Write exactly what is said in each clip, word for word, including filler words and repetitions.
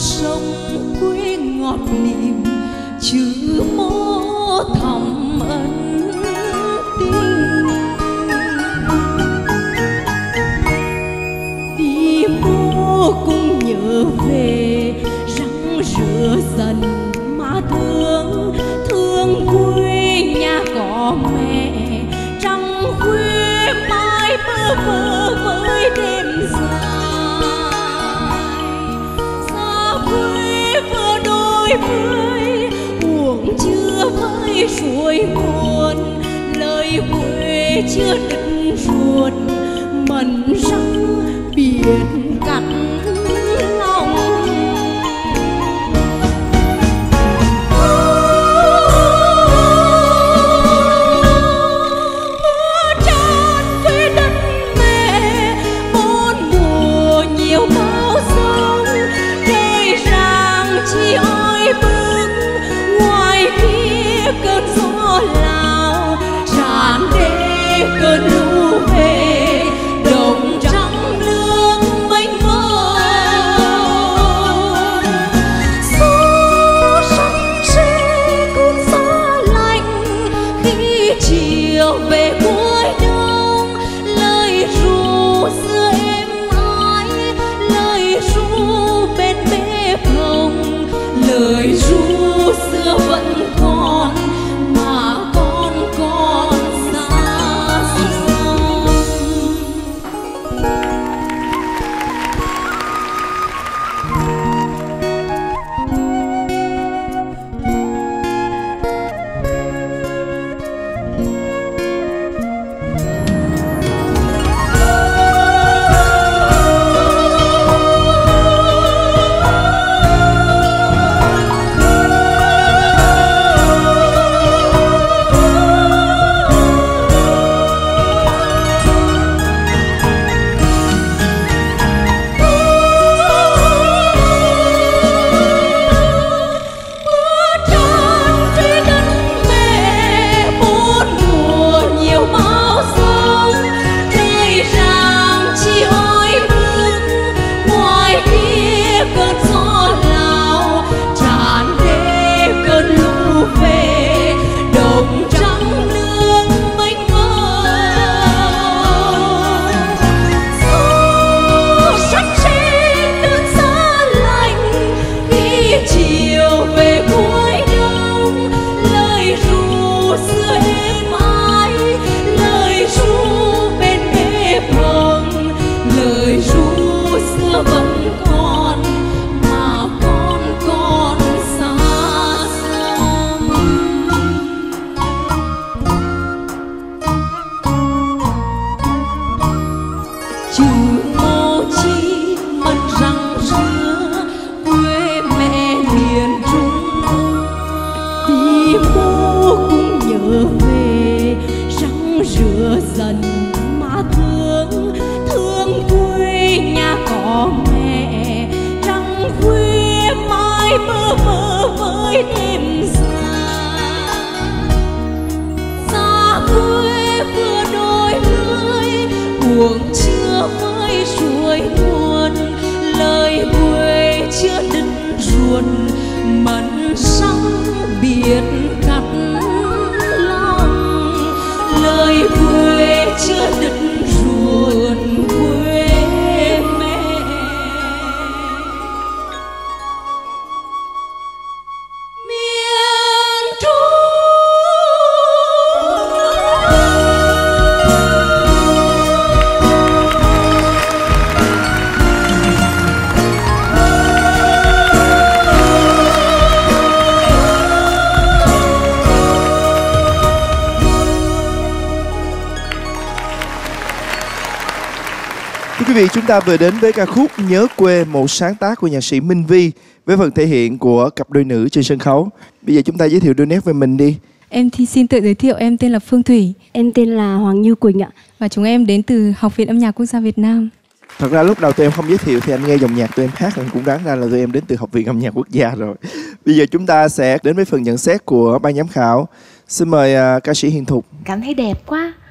sông quê ngọt niềm chữ mô thầm ân tình. Đi mô cũng nhớ về răng rửa dần má thương, thương quê nhà có mẹ trăng khuya mãi bơ vơ với đêm dài. Xa quê vừa đôi với uổng chưa với suối nguồn, lời quê chưa đứt ruột mẩn răng biển cắt lòng. Cơn gió lao tràn đê cơn lũ về đồng trắng nước mênh mông. Gió sóng sẽ cuốn gió lạnh khi chiều về cuối đông. Lời ru xưa êm ái, lời ru bên bếp hồng, lời ru xưa vẫn còn mà con còn xa xăm. Quý vị, chúng ta vừa đến với ca khúc Nhớ Quê, một sáng tác của nhạc sĩ Minh Vi với phần thể hiện của cặp đôi nữ trên sân khấu. Bây giờ chúng ta giới thiệu đôi nét về mình đi. Em thì xin tự giới thiệu, em tên là Phương Thủy. Em tên là Hoàng Như Quỳnh ạ. Và chúng em đến từ Học viện Âm nhạc Quốc gia Việt Nam. Thật ra lúc đầu tụi em không giới thiệu thì anh nghe dòng nhạc tụi em hát anh cũng đoán ra là tụi em đến từ Học viện Âm nhạc Quốc gia rồi. Bây giờ chúng ta sẽ đến với phần nhận xét của ban giám khảo. Xin mời uh, ca sĩ Hiền Thục. Cảm thấy đẹp quá.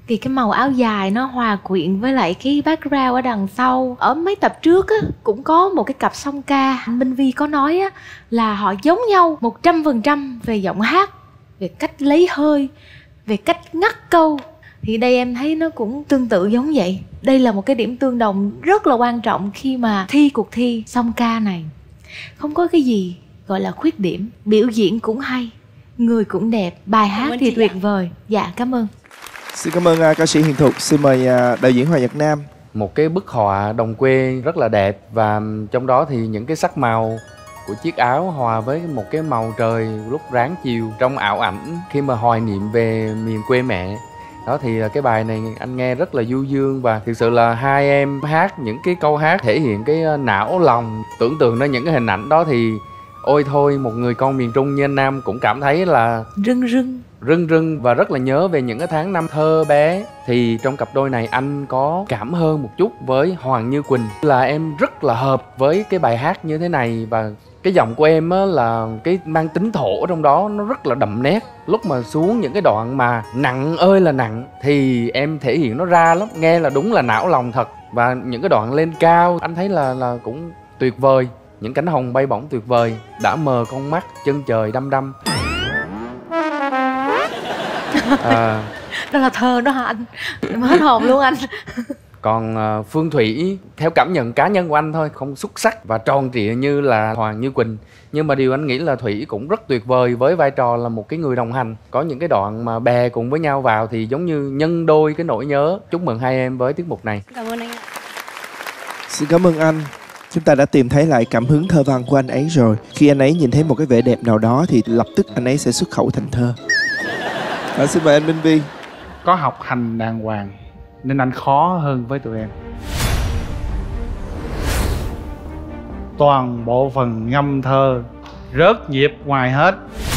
Thì cái màu áo dài nó hòa quyện với lại cái background ở đằng sau. Ở mấy tập trước á, cũng có một cái cặp song ca, Minh Vi có nói á, là họ giống nhau một trăm phần trăm về giọng hát, về cách lấy hơi, về cách ngắt câu. Thì đây em thấy nó cũng tương tự giống vậy. Đây là một cái điểm tương đồng rất là quan trọng khi mà thi cuộc thi song ca này. Không có cái gì gọi là khuyết điểm. Biểu diễn cũng hay, người cũng đẹp, bài hát thì tuyệt vời. Dạ, cảm ơn. Xin cảm ơn uh, ca sĩ Hiền Thục. Xin mời uh, đạo diễn Hoàng Nhật Nam. Một cái bức họa đồng quê rất là đẹp, và trong đó thì những cái sắc màu của chiếc áo hòa với một cái màu trời lúc ráng chiều trong ảo ảnh khi mà hoài niệm về miền quê mẹ. Đó thì cái bài này anh nghe rất là du dương, và thực sự là hai em hát những cái câu hát thể hiện cái não lòng, tưởng tượng ra những cái hình ảnh đó thì ôi thôi, một người con miền Trung như anh Nam cũng cảm thấy là rưng rưng rưng rưng và rất là nhớ về những cái tháng năm thơ bé. Thì trong cặp đôi này anh có cảm hơn một chút với Hoàng Như Quỳnh, là em rất là hợp với cái bài hát như thế này, và cái giọng của em á là cái mang tính thổ trong đó, nó rất là đậm nét. Lúc mà xuống những cái đoạn mà nặng ơi là nặng thì em thể hiện nó ra lắm, nghe là đúng là não lòng thật. Và những cái đoạn lên cao anh thấy là là cũng tuyệt vời. Những cánh hồng bay bổng tuyệt vời, đã mờ con mắt chân trời đăm đăm. À, đó là thơ đó hả anh? Em hết hồn luôn anh. Còn uh, Phương Thủy theo cảm nhận cá nhân của anh thôi, không xuất sắc và tròn trịa như là Hoàng Như Quỳnh, nhưng mà điều anh nghĩ là Thủy cũng rất tuyệt vời với vai trò là một cái người đồng hành. Có những cái đoạn mà bè cùng với nhau vào thì giống như nhân đôi cái nỗi nhớ. Chúc mừng hai em với tiết mục này. Cảm ơn anh ạ. Xin cảm ơn anh. Chúng ta đã tìm thấy lại cảm hứng thơ văn của anh ấy rồi. Khi anh ấy nhìn thấy một cái vẻ đẹp nào đó thì lập tức anh ấy sẽ xuất khẩu thành thơ. À, xin mời anh Minh Vi. Có học hành đàng hoàng nên anh khó hơn với tụi em. Toàn bộ phần ngâm thơ rớt nhịp ngoài hết.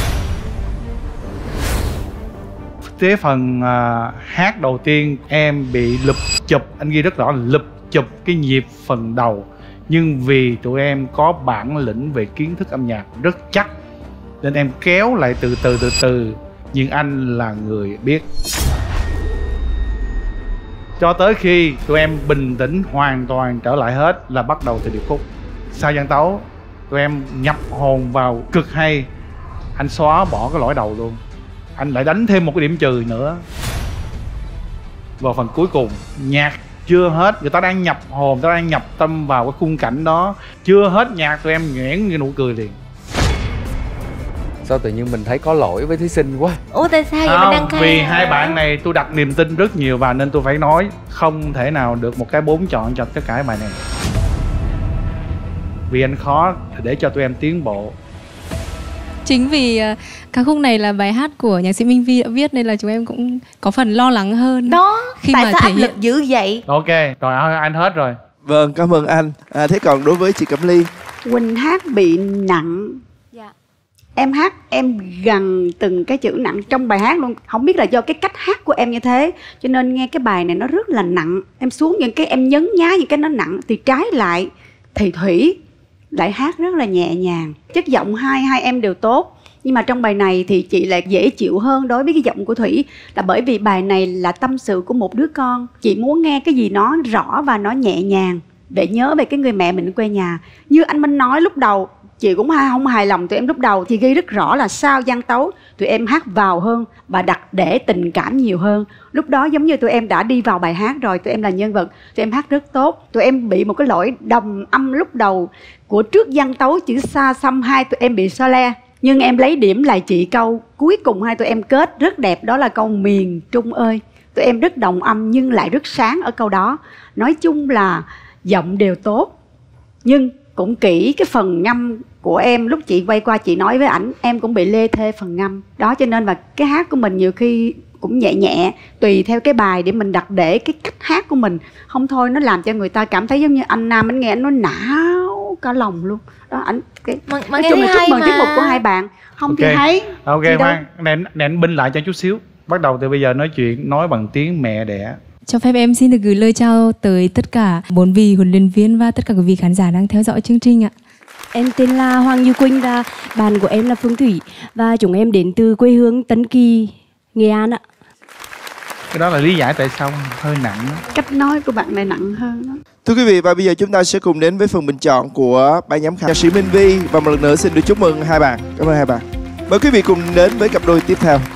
Tới phần uh, hát đầu tiên em bị lụp chụp, anh ghi rất rõ là lụp chụp cái nhịp phần đầu. Nhưng vì tụi em có bản lĩnh về kiến thức âm nhạc rất chắc nên em kéo lại từ từ từ từ. Nhưng anh là người biết. Cho tới khi tụi em bình tĩnh hoàn toàn trở lại hết là bắt đầu từ điệp khúc. Sau gian tấu tụi em nhập hồn vào cực hay. Anh xóa bỏ cái lỗi đầu luôn. Anh lại đánh thêm một cái điểm trừ nữa vào phần cuối cùng. Nhạc chưa hết, người ta đang nhập hồn, người ta đang nhập tâm vào cái khung cảnh đó. Chưa hết nhạc tụi em nhoẻn như nụ cười liền. Sao tự nhiên mình thấy có lỗi với thí sinh quá. Ủa tại sao vậy? Không, mình đang ca vì hai bạn này tôi đặt niềm tin rất nhiều vào nên tôi phải nói không thể nào được một cái bốn chọn cho tất cả các bài này. Vì anh khó để cho tụi em tiến bộ. Chính vì uh, ca khúc này là bài hát của nhạc sĩ Minh Vi đã viết nên là chúng em cũng có phần lo lắng hơn. Đó, khi tại mà sao thể áp hiện lực dữ vậy? Ok, rồi anh hết rồi. Vâng, cảm ơn anh. À, thế còn đối với chị Cẩm Ly? Quỳnh hát bị nặng. Dạ. Em hát em gần từng cái chữ nặng trong bài hát luôn. Không biết là do cái cách hát của em như thế cho nên nghe cái bài này nó rất là nặng. Em xuống những cái em nhấn nhá những cái nó nặng. Thì trái lại thì Thủy lại hát rất là nhẹ nhàng. Chất giọng hai hai em đều tốt. Nhưng mà trong bài này thì chị lại dễ chịu hơn đối với cái giọng của Thủy. Là bởi vì bài này là tâm sự của một đứa con. Chị muốn nghe cái gì nó rõ và nó nhẹ nhàng để nhớ về cái người mẹ mình quê nhà. Như anh Minh nói lúc đầu, chị cũng không hài lòng tụi em lúc đầu. Thì ghi rất rõ là sau gian tấu tụi em hát vào hơn và đặt để tình cảm nhiều hơn. Lúc đó giống như tụi em đã đi vào bài hát rồi, tụi em là nhân vật, tụi em hát rất tốt. Tụi em bị một cái lỗi đồng âm lúc đầu của trước gian tấu chữ xa xăm hai tụi em bị so le. Nhưng em lấy điểm lại chị câu cuối cùng hai tụi em kết rất đẹp, đó là câu miền Trung ơi. Tụi em rất đồng âm nhưng lại rất sáng ở câu đó. Nói chung là giọng đều tốt, nhưng cũng kỹ cái phần ngâm của em. Lúc chị quay qua chị nói với ảnh em cũng bị lê thê phần ngâm đó, cho nên là cái hát của mình nhiều khi cũng nhẹ nhẹ tùy theo cái bài để mình đặt để cái cách hát của mình. Không thôi nó làm cho người ta cảm thấy giống như anh Nam anh nghe anh nó não cả lòng luôn đó. Ảnh cái mà, mà nói chung là chúc mừng mà. tiết mục của hai bạn. Không Ok. thì thấy Ok gì đâu. khoan, nè anh binh lại cho chút xíu. Bắt đầu từ bây giờ nói chuyện nói bằng tiếng mẹ đẻ. cho phép em xin được gửi lời chào tới tất cả bốn vị huấn luyện viên và tất cả quý vị khán giả đang theo dõi chương trình ạ. Em tên là Hoàng Như Quỳnh và bạn của em là Phương Thủy. Và chúng em đến từ quê hương Tân Kỳ, Nghệ An ạ. Cái đó là lý giải tại sao hơi nặng đó. Cách nói của bạn này nặng hơn đó. Thưa quý vị, và bây giờ chúng ta sẽ cùng đến với phần bình chọn của ban giám khảo nhạc sĩ Minh Vi. Và một lần nữa xin được chúc mừng hai bạn. Cảm ơn hai bạn. Mời quý vị cùng đến với cặp đôi tiếp theo.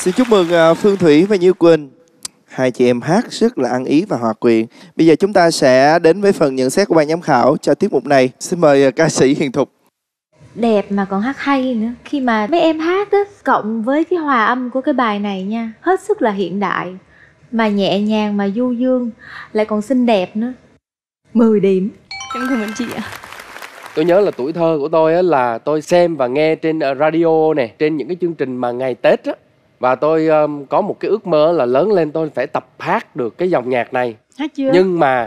Xin chúc mừng uh, Phương Thủy và Như Quỳnh. Hai chị em hát rất là ăn ý và hòa quyện. Bây giờ chúng ta sẽ đến với phần nhận xét của ban giám khảo cho tiết mục này. Xin mời uh, ca sĩ Hiền Thục. Đẹp mà còn hát hay nữa. Khi mà mấy em hát á, cộng với cái hòa âm của cái bài này nha, hết sức là hiện đại, mà nhẹ nhàng mà du dương, lại còn xinh đẹp nữa. mười điểm. Em cảm ơn chị ạ. Tôi nhớ là tuổi thơ của tôi á, là tôi xem và nghe trên radio này, trên những cái chương trình mà ngày Tết á. Và tôi um, có một cái ước mơ là lớn lên tôi phải tập hát được cái dòng nhạc này. Hát chưa? Nhưng mà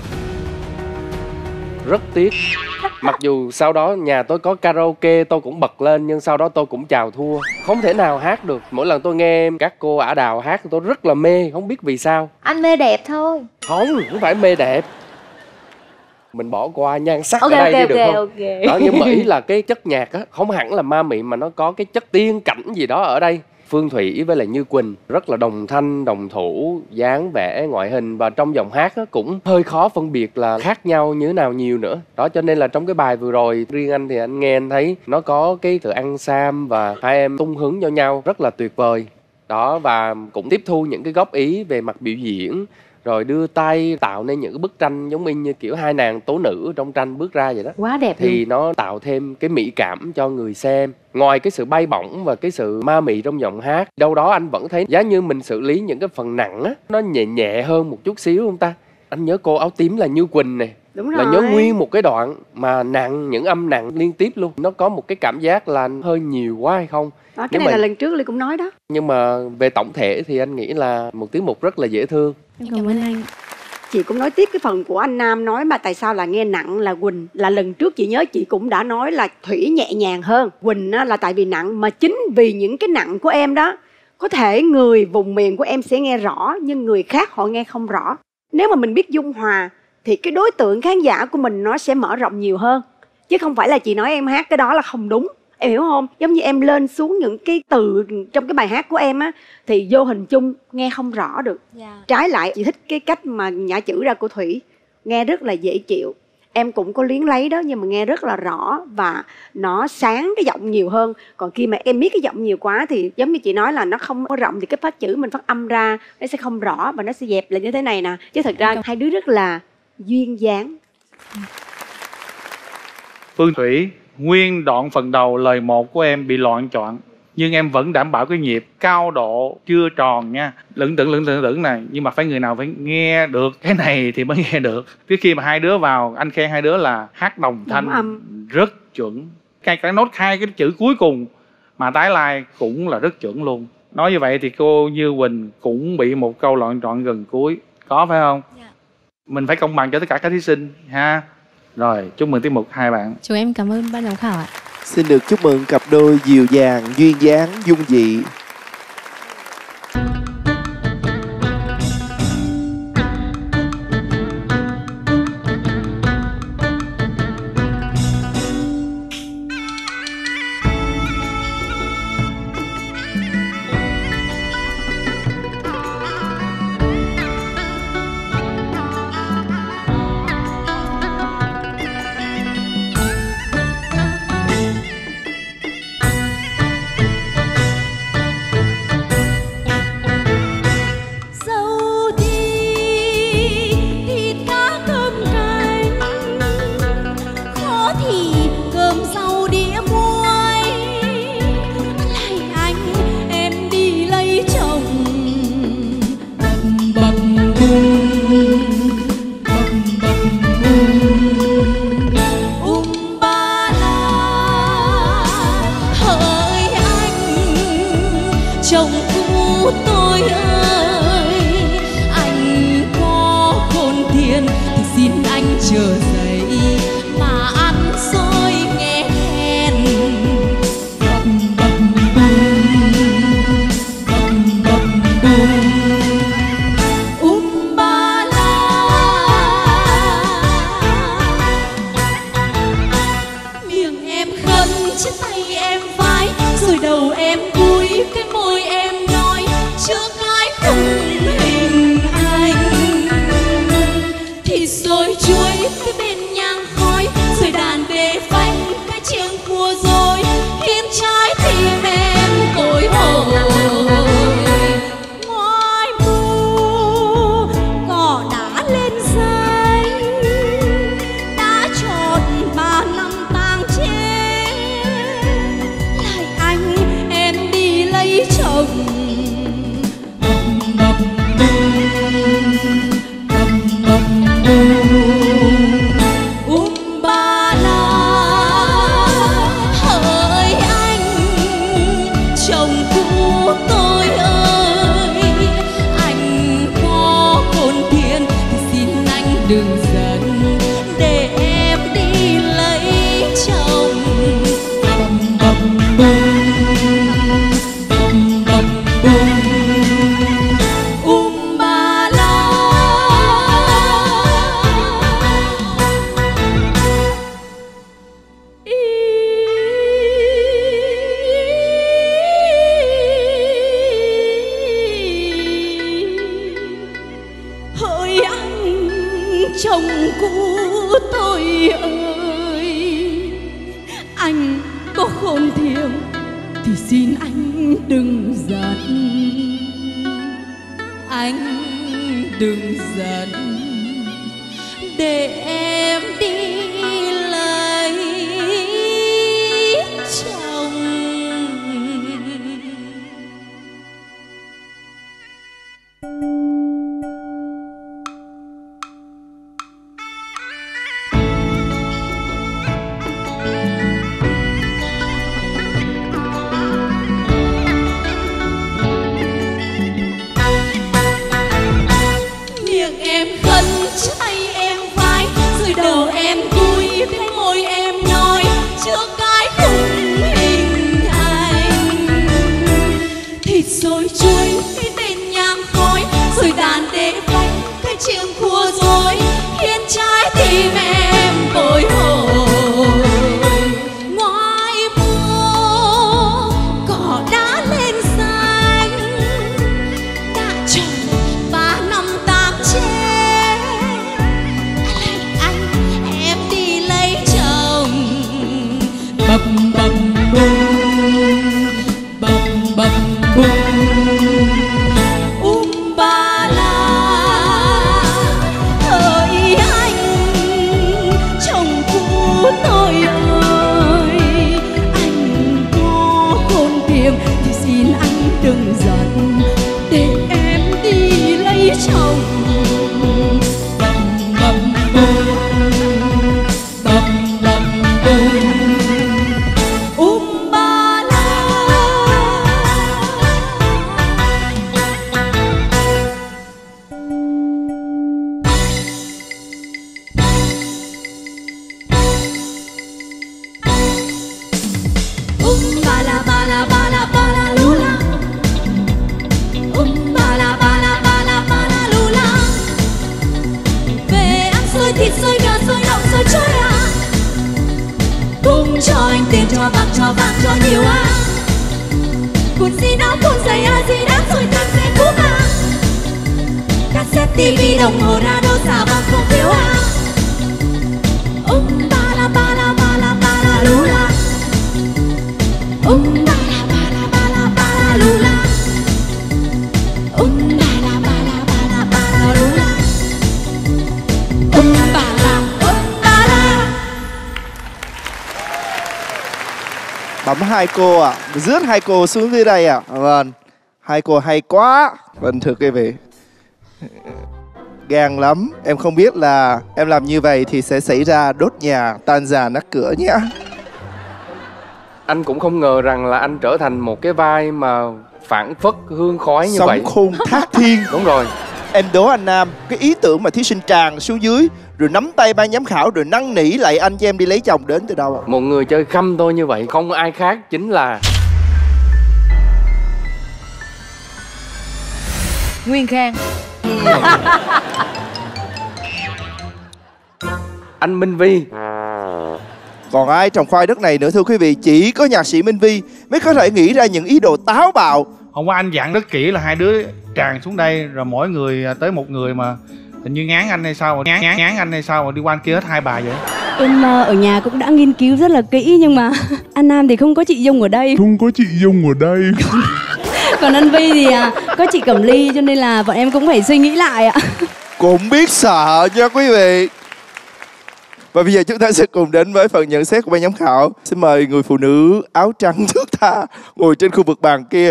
rất tiếc. Mặc dù sau đó nhà tôi có karaoke tôi cũng bật lên, nhưng sau đó tôi cũng chào thua. Không thể nào hát được. Mỗi lần tôi nghe các cô Ả Đào hát tôi rất là mê, không biết vì sao. Anh mê đẹp thôi. Không, không phải mê đẹp. Mình bỏ qua nhan sắc okay, ở đây okay, đi được okay, không? okay. Đó, nhưng mà ý là cái chất nhạc á, không hẳn là ma mị mà nó có cái chất tiên cảnh gì đó ở đây. Phương Thủy với lại Như Quỳnh rất là đồng thanh, đồng thủ, dáng vẻ, ngoại hình và trong giọng hát á, cũng hơi khó phân biệt là khác nhau như thế nào nhiều nữa. Đó, cho nên là trong cái bài vừa rồi, riêng anh thì anh nghe anh thấy nó có cái sự ăn sam và hai em tung hứng cho nhau rất là tuyệt vời. Đó, và cũng tiếp thu những cái góp ý về mặt biểu diễn, rồi đưa tay tạo nên những cái bức tranh giống như kiểu hai nàng tố nữ trong tranh bước ra vậy đó. Quá đẹp Thì luôn. nó tạo thêm cái mỹ cảm cho người xem. Ngoài cái sự bay bổng và cái sự ma mị trong giọng hát, đâu đó anh vẫn thấy giá như mình xử lý những cái phần nặng á, nó nhẹ nhẹ hơn một chút xíu không ta? Anh nhớ cô áo tím là Như Quỳnh này. Đúng là rồi. nhớ nguyên một cái đoạn mà nặng, những âm nặng liên tiếp luôn. Nó có một cái cảm giác là hơi nhiều quá hay không? Đó, cái Nhưng này mà- là lần trước Ly cũng nói đó. Nhưng mà về tổng thể thì anh nghĩ là một tiết mục rất là dễ thương. Em cảm ơn anh. Chị cũng nói tiếp cái phần của anh Nam nói mà tại sao là nghe nặng là Quỳnh. Là lần trước chị nhớ chị cũng đã nói là Thủy nhẹ nhàng hơn. Quỳnh á, là tại vì nặng, mà chính vì những cái nặng của em đó, có thể người vùng miền của em sẽ nghe rõ nhưng người khác họ nghe không rõ. Nếu mà mình biết dung hòa thì cái đối tượng khán giả của mình nó sẽ mở rộng nhiều hơn. Chứ không phải là chị nói em hát cái đó là không đúng. Em hiểu không? Giống như em lên xuống những cái từ trong cái bài hát của em á, thì vô hình chung nghe không rõ được. Yeah. Trái lại chị thích cái cách mà nhả chữ ra của Thủy, nghe rất là dễ chịu. Em cũng có liếng lấy đó, nhưng mà nghe rất là rõ và nó sáng cái giọng nhiều hơn. Còn khi mà em biết cái giọng nhiều quá thì giống như chị nói là nó không có rộng, thì cái phát chữ mình phát âm ra nó sẽ không rõ và nó sẽ dẹp lại như thế này nè. Chứ thật ra hai đứa rất là duyên dáng. Phương Thủy, nguyên đoạn phần đầu lời một của em bị loạn choạng, nhưng em vẫn đảm bảo cái nhịp cao độ chưa tròn nha, lững thững lững thững lững này, nhưng mà phải người nào phải nghe được cái này thì mới nghe được. Trước khi mà hai đứa vào, anh khen hai đứa là hát đồng thanh Đồng âm. rất chuẩn, cái cái nốt hai cái chữ cuối cùng mà tái lai cũng là rất chuẩn luôn. Nói như vậy thì cô Như Quỳnh cũng bị một câu loạn trọn gần cuối, có phải không? Dạ. Mình phải công bằng cho tất cả các thí sinh ha. Rồi, chúc mừng tiết mục hai bạn. Chúng em cảm ơn ban giám khảo ạ. Xin được chúc mừng cặp đôi dịu dàng, duyên dáng, dung dị. Dâu thì thịt cá cơm canh, khó thì cơm rau đĩa muối. Lại anh em đi lấy chồng, bập bập bùng, bập bập bùng, um ba la. Hỡi anh chồng cũ tôi ơi, anh có khôn tiền thì xin anh chờ dậy mà ăn xôi nghe khen. Bập bập bùng, bập bập bùng, um ba la. Miệng em khấn trên tay em vái, rồi đầu em cúi, cái môi em nói chưa cái khung hình anh. Thì rồi chuối cái bên nhang khói, rồi đàn bề phanh cái chiêng cua rồi khiến trái tim em cối hồi. thì xin anh đừng giận, anh đừng giận, để em đi lấy chồng. Miệng em khấn, tay em vai, rồi đầu em cúi, bên môi em nói chưa cái khung hình ảnh. Thịt xôi chuối, cái tên nhang khói, rồi đàn đế phách, cái chiêng khua dối, khiến trái tim em bồi hồi. Ngoài mưa cỏ đã lên xanh, đã trồng ba năm tám tre, anh em đi lấy chồng. Bập bập bùng, bập bập bùng, um ba la. Hỡi anh chồng cũ tôi ơi, anh có khôn tìm thì xin anh đừng giận, để em đi lấy chồng. Bập bập bùng, bập bập bùng, um ba la. Um ba la ba la ba la ba la lula. Um ba la ba la ba la ba la lula. Về ăn xôi thịt xôi gà xôi đậu xôi choi à. Cùng cho anh tiền cho bạc cho vàng cho nhiều à. Cuốn gì đó cuốn giày à gì đó rồi thằng sẽ cũ à. Cassette tivi đồng hồ radio xả bằng không phiếu à. Um ba la ba la ba la ba la lula. Um ba la ba la ba la ba la lula. Um ba la ba la ba la ba la lula. Um ba la um ba la. Bấm hai cô ạ, à. Rước hai cô xuống dưới đây ạ. À. Vâng, hai cô hay quá. Vâng, thưa quý vị, gan lắm. Em không biết là em làm như vậy thì sẽ xảy ra đốt nhà, tan già nát cửa nhé. Anh cũng không ngờ rằng là anh trở thành một cái vai mà phảng phất hương khói như Sống vậy. khôn thác thiên. Đúng rồi. Em đố anh Nam, cái ý tưởng mà thí sinh tràn xuống dưới rồi nắm tay ban giám khảo rồi năn nỉ lại anh cho em đi lấy chồng đến từ đâu ạ? Một người chơi khăm tôi như vậy không ai khác chính là Nguyên Khang. anh Minh Vi. Còn ai trong khoai đất này nữa thưa quý vị? Chỉ có nhạc sĩ Minh Vi mới có thể nghĩ ra những ý đồ táo bạo. Hôm qua anh dặn rất kỹ là hai đứa tràn xuống đây rồi mỗi người tới một người, mà hình như ngán anh hay sao mà ngán ngán ngán anh hay sao mà đi qua anh kia hết hai bài vậy. Em uh, ở nhà cũng đã nghiên cứu rất là kỹ nhưng mà anh Nam thì không có chị Dung ở đây. Không có chị Dung ở đây. Còn anh Vi thì uh, có chị Cẩm Ly, cho nên là bọn em cũng phải suy nghĩ lại ạ. Cũng biết sợ nha quý vị. Và bây giờ chúng ta sẽ cùng đến với phần nhận xét của ban giám khảo. Xin mời người phụ nữ áo trắng thướt tha ngồi trên khu vực bàn kia.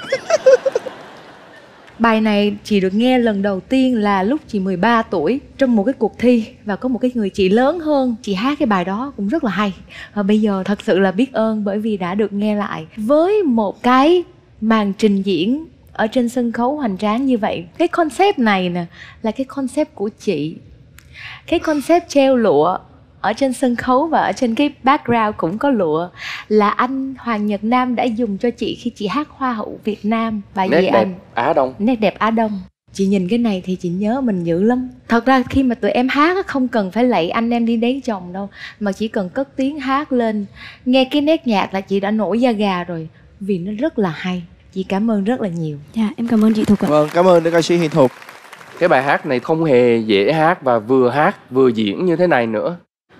Bài này chị được nghe lần đầu tiên là lúc chị mười ba tuổi trong một cái cuộc thi, và có một cái người chị lớn hơn chị hát cái bài đó cũng rất là hay. Và bây giờ thật sự là biết ơn bởi vì đã được nghe lại với một cái màn trình diễn ở trên sân khấu hoành tráng như vậy. Cái concept này nè là cái concept của chị. Cái concept treo lụa ở trên sân khấu và ở trên cái background cũng có lụa là anh Hoàng Nhật Nam đã dùng cho chị khi chị hát Hoa hậu Việt Nam. Bài Nét gì đẹp anh? Á Đông. Nét đẹp Á Đông. Chị nhìn cái này thì chị nhớ mình dữ lắm. Thật ra khi mà tụi em hát không cần phải lạy anh em đi lấy chồng đâu, mà chỉ cần cất tiếng hát lên, nghe cái nét nhạc là chị đã nổi da gà rồi, vì nó rất là hay. Chị cảm ơn rất là nhiều. Dạ, em cảm ơn chị Thục ạ. Vâng, cảm ơn nữ ca sĩ Hiền Thục. Cái bài hát này không hề dễ hát và vừa hát vừa diễn như thế này nữa.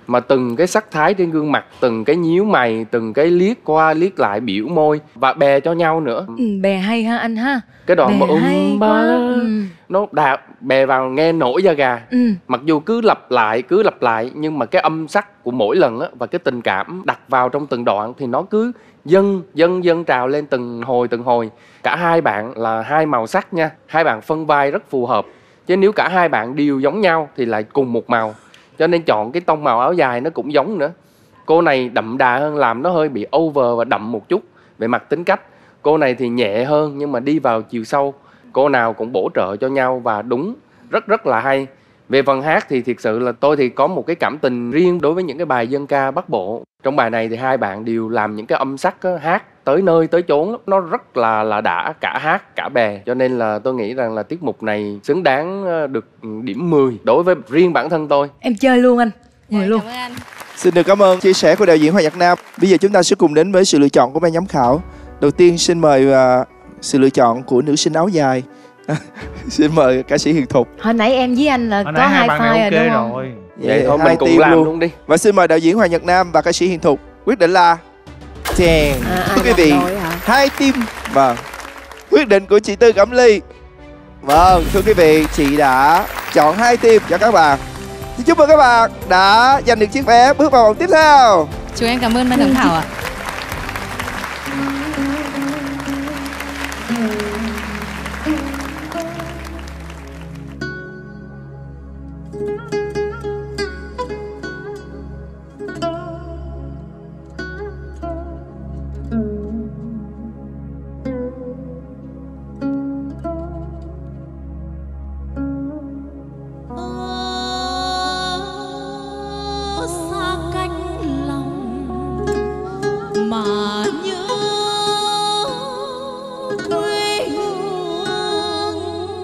Mà từng cái sắc thái trên gương mặt, từng cái nhíu mày, từng cái liếc qua liếc lại, biểu môi và bè cho nhau nữa. Ừ, bè hay ha anh ha. Cái đoạn bè mà hay um ba ừ. nó đạp bè vào nghe nổi da gà. Ừ. Mặc dù cứ lặp lại cứ lặp lại nhưng mà cái âm sắc của mỗi lần á và cái tình cảm đặt vào trong từng đoạn thì nó cứ dâng dâng dâng trào lên từng hồi từng hồi. Cả hai bạn là hai màu sắc nha, hai bạn phân vai rất phù hợp. Chứ nếu cả hai bạn đều giống nhau thì lại cùng một màu. Cho nên chọn cái tông màu áo dài nó cũng giống nữa. Cô này đậm đà hơn, làm nó hơi bị over và đậm một chút về mặt tính cách. Cô này thì nhẹ hơn nhưng mà đi vào chiều sâu. Cô nào cũng bổ trợ cho nhau và đúng, rất rất là hay. Về phần hát thì thiệt sự là tôi thì có một cái cảm tình riêng đối với những cái bài dân ca Bắc Bộ. Trong bài này thì hai bạn đều làm những cái âm sắc á, hát tới nơi tới chốn lắm. Nó rất là là đã, cả hát cả bè. Cho nên là tôi nghĩ rằng là tiết mục này xứng đáng được điểm mười đối với riêng bản thân tôi. Em chơi luôn anh, mười luôn. Cảm ơn anh. Xin được cảm ơn chia sẻ của đạo diễn Hoàng Nhật Nam. Bây giờ chúng ta sẽ cùng đến với sự lựa chọn của ban giám khảo. Đầu tiên xin mời uh, sự lựa chọn của nữ sinh áo dài. Xin mời ca sĩ Hiền Thục. Hồi nãy em với anh là Hồi có nãy hai bạn file này rồi ok đúng không? rồi. Vậy thôi hai mình cùng team làm luôn. luôn đi. Và xin mời đạo diễn Hoàng Nhật Nam và ca sĩ Hiền Thục quyết định là chèn. À, Thưa quý vị, hai team. Vâng. Quyết định của chị Tư Cẩm Ly. Vâng, thưa quý vị, chị đã chọn hai team cho các bạn. Xin chúc mừng các bạn đã giành được chiếc vé bước vào vòng tiếp theo. Chúng em cảm ơn ban giám khảo ạ. Xa cách lòng mà nhớ quê hương,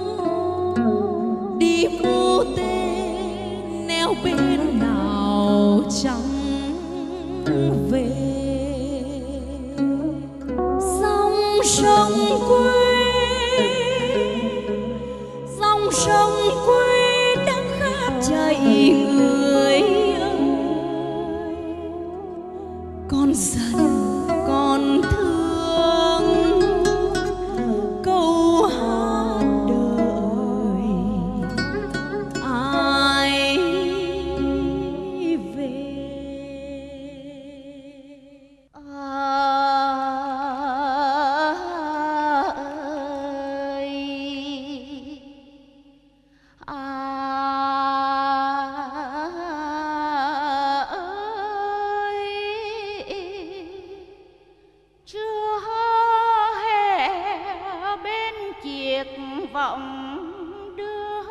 đi mưu tên neo bên nào chẳng về. Dòng sông quê, dòng sông quê đang khát chảy người ơi. Con dần con thương câu hát đời ai về. vọng đưa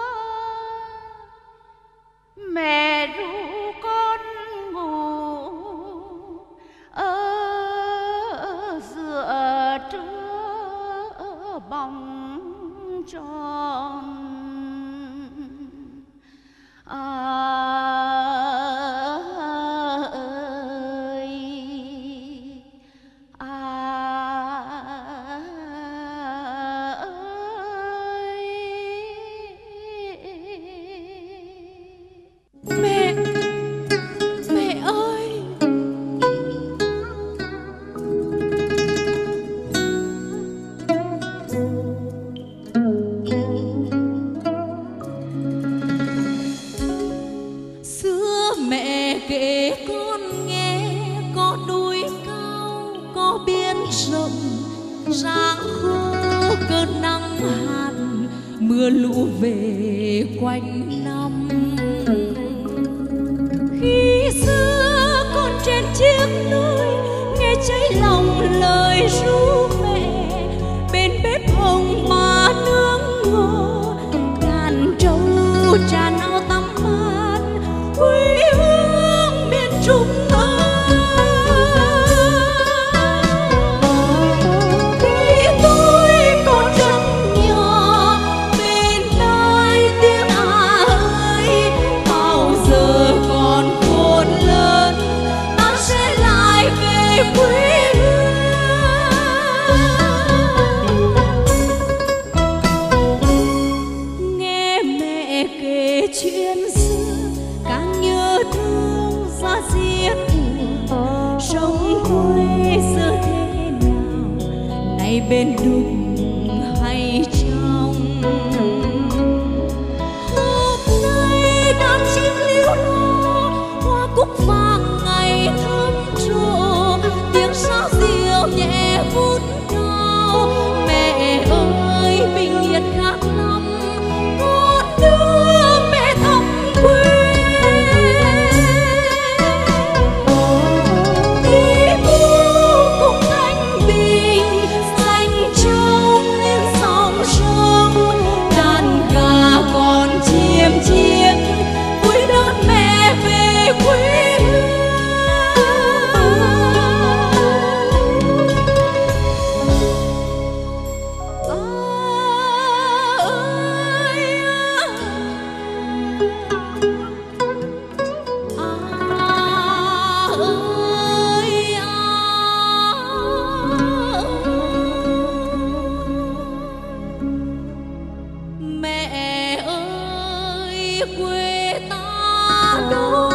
mẹ ru con ngủ ở giữa trưa bóng tròn. Kể con nghe có núi cao có biển rộng, giang khô cơn nắng hạn mưa lũ về quanh năm. Khi xưa con trên chiếc núi nghe cháy lòng lời ru mẹ, bên bếp hồng mà nướng ngô đàn trâu tràn áo tắm mát quê hương miền Trung ơi. Khi tôi còn rất nhỏ bên tai tiếng à ơi, bao giờ còn khôn lớn ta sẽ lại về quê hương. bên đục hay trong. Hôm nay đàn chim liễu lo, hoa cúc vàng ngày thơm trổ, tiếng sáo diều nhẹ vút cao. Mẹ ơi bình yên khác lắm, con đưa mẹ thăm quê. Chiếc vui đón mẹ về quê quê ta đón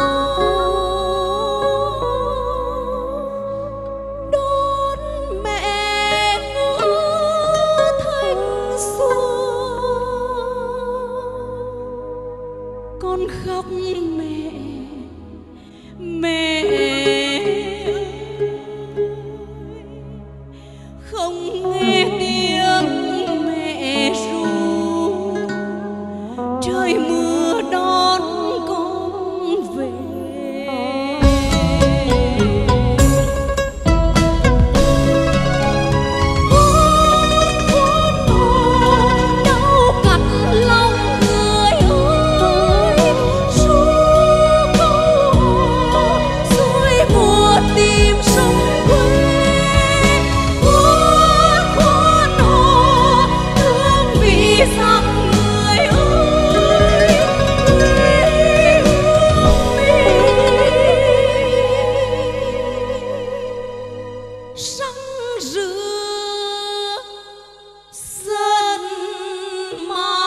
đón mẹ ngỡ thanh xuân, con khóc mẹ mẹ không nghe tiếng mẹ ru, trời mưa đón con về. Con con đau cắt lòng người ơi, ru câu suối mùa tìm sông quê. Con con hò thương vì rằng người ơi, răng rửa sân mà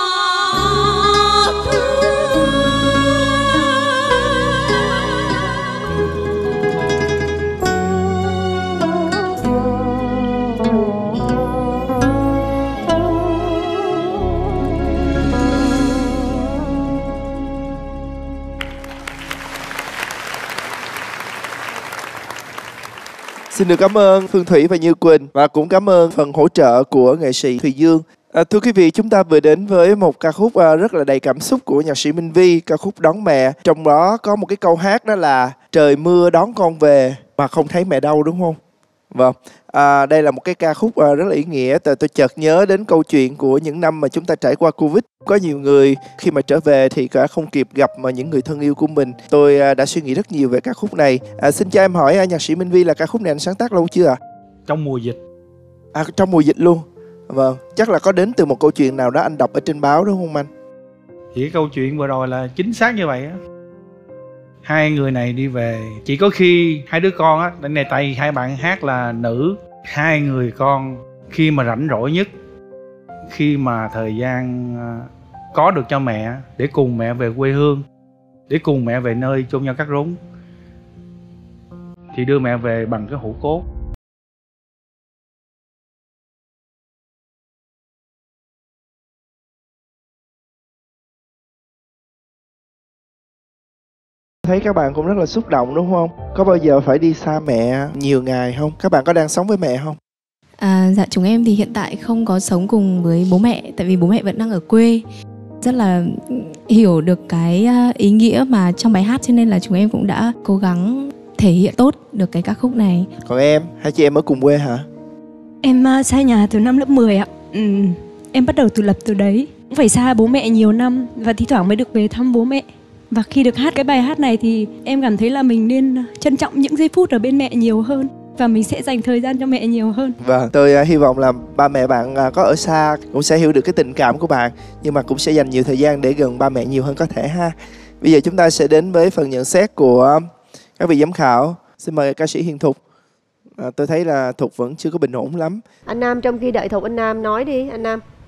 Xin được cảm ơn Phương Thủy và Như Quỳnh, và cũng cảm ơn phần hỗ trợ của nghệ sĩ Thùy Dương. À, thưa quý vị, chúng ta vừa đến với một ca khúc à, rất là đầy cảm xúc của nhạc sĩ Minh Vi, ca khúc Đón Mẹ. Trong đó có một cái câu hát đó là trời mưa đón con về mà không thấy mẹ đâu, đúng không? Vâng, à, đây là một cái ca khúc à, rất là ý nghĩa. Tôi, tôi chợt nhớ đến câu chuyện của những năm mà chúng ta trải qua Covid. Có nhiều người khi mà trở về thì cả không kịp gặp mà những người thân yêu của mình. Tôi à, đã suy nghĩ rất nhiều về ca khúc này. À, xin cho em hỏi à, nhạc sĩ Minh Vi là ca khúc này anh sáng tác lâu chưa ạ? À? Trong mùa dịch. À, trong mùa dịch luôn. Vâng, chắc là có đến từ một câu chuyện nào đó anh đọc ở trên báo đúng không anh? Thì cái câu chuyện vừa rồi là chính xác như vậy á. Hai người này đi về, chỉ có khi hai đứa con á, tại này tại hai bạn hát là nữ, hai người con khi mà rảnh rỗi nhất, khi mà thời gian có được cho mẹ để cùng mẹ về quê hương, để cùng mẹ về nơi chôn nhau cắt rốn, thì đưa mẹ về bằng cái hũ cốt. Thấy các bạn cũng rất là xúc động đúng không? Có bao giờ phải đi xa mẹ nhiều ngày không? Các bạn có đang sống với mẹ không? À, dạ chúng em thì hiện tại không có sống cùng với bố mẹ, tại vì bố mẹ vẫn đang ở quê. Rất là hiểu được cái ý nghĩa mà trong bài hát, cho nên là chúng em cũng đã cố gắng thể hiện tốt được cái ca khúc này. Còn em, hai chị em ở cùng quê hả? Em uh, xa nhà từ năm lớp mười ạ. Ừ, em bắt đầu tự lập từ đấy. Cũng phải xa bố mẹ nhiều năm và thi thoảng mới được về thăm bố mẹ. Và khi được hát cái bài hát này thì em cảm thấy là mình nên trân trọng những giây phút ở bên mẹ nhiều hơn, và mình sẽ dành thời gian cho mẹ nhiều hơn. Vâng, tôi uh, hy vọng là ba mẹ bạn uh, có ở xa cũng sẽ hiểu được cái tình cảm của bạn, nhưng mà cũng sẽ dành nhiều thời gian để gần ba mẹ nhiều hơn có thể ha. Bây giờ chúng ta sẽ đến với phần nhận xét của các vị giám khảo. Xin mời ca sĩ Hiền Thục. À, tôi thấy là Thục vẫn chưa có bình ổn lắm. Anh Nam, trong khi đợi Thục, anh Nam nói đi, anh Nam.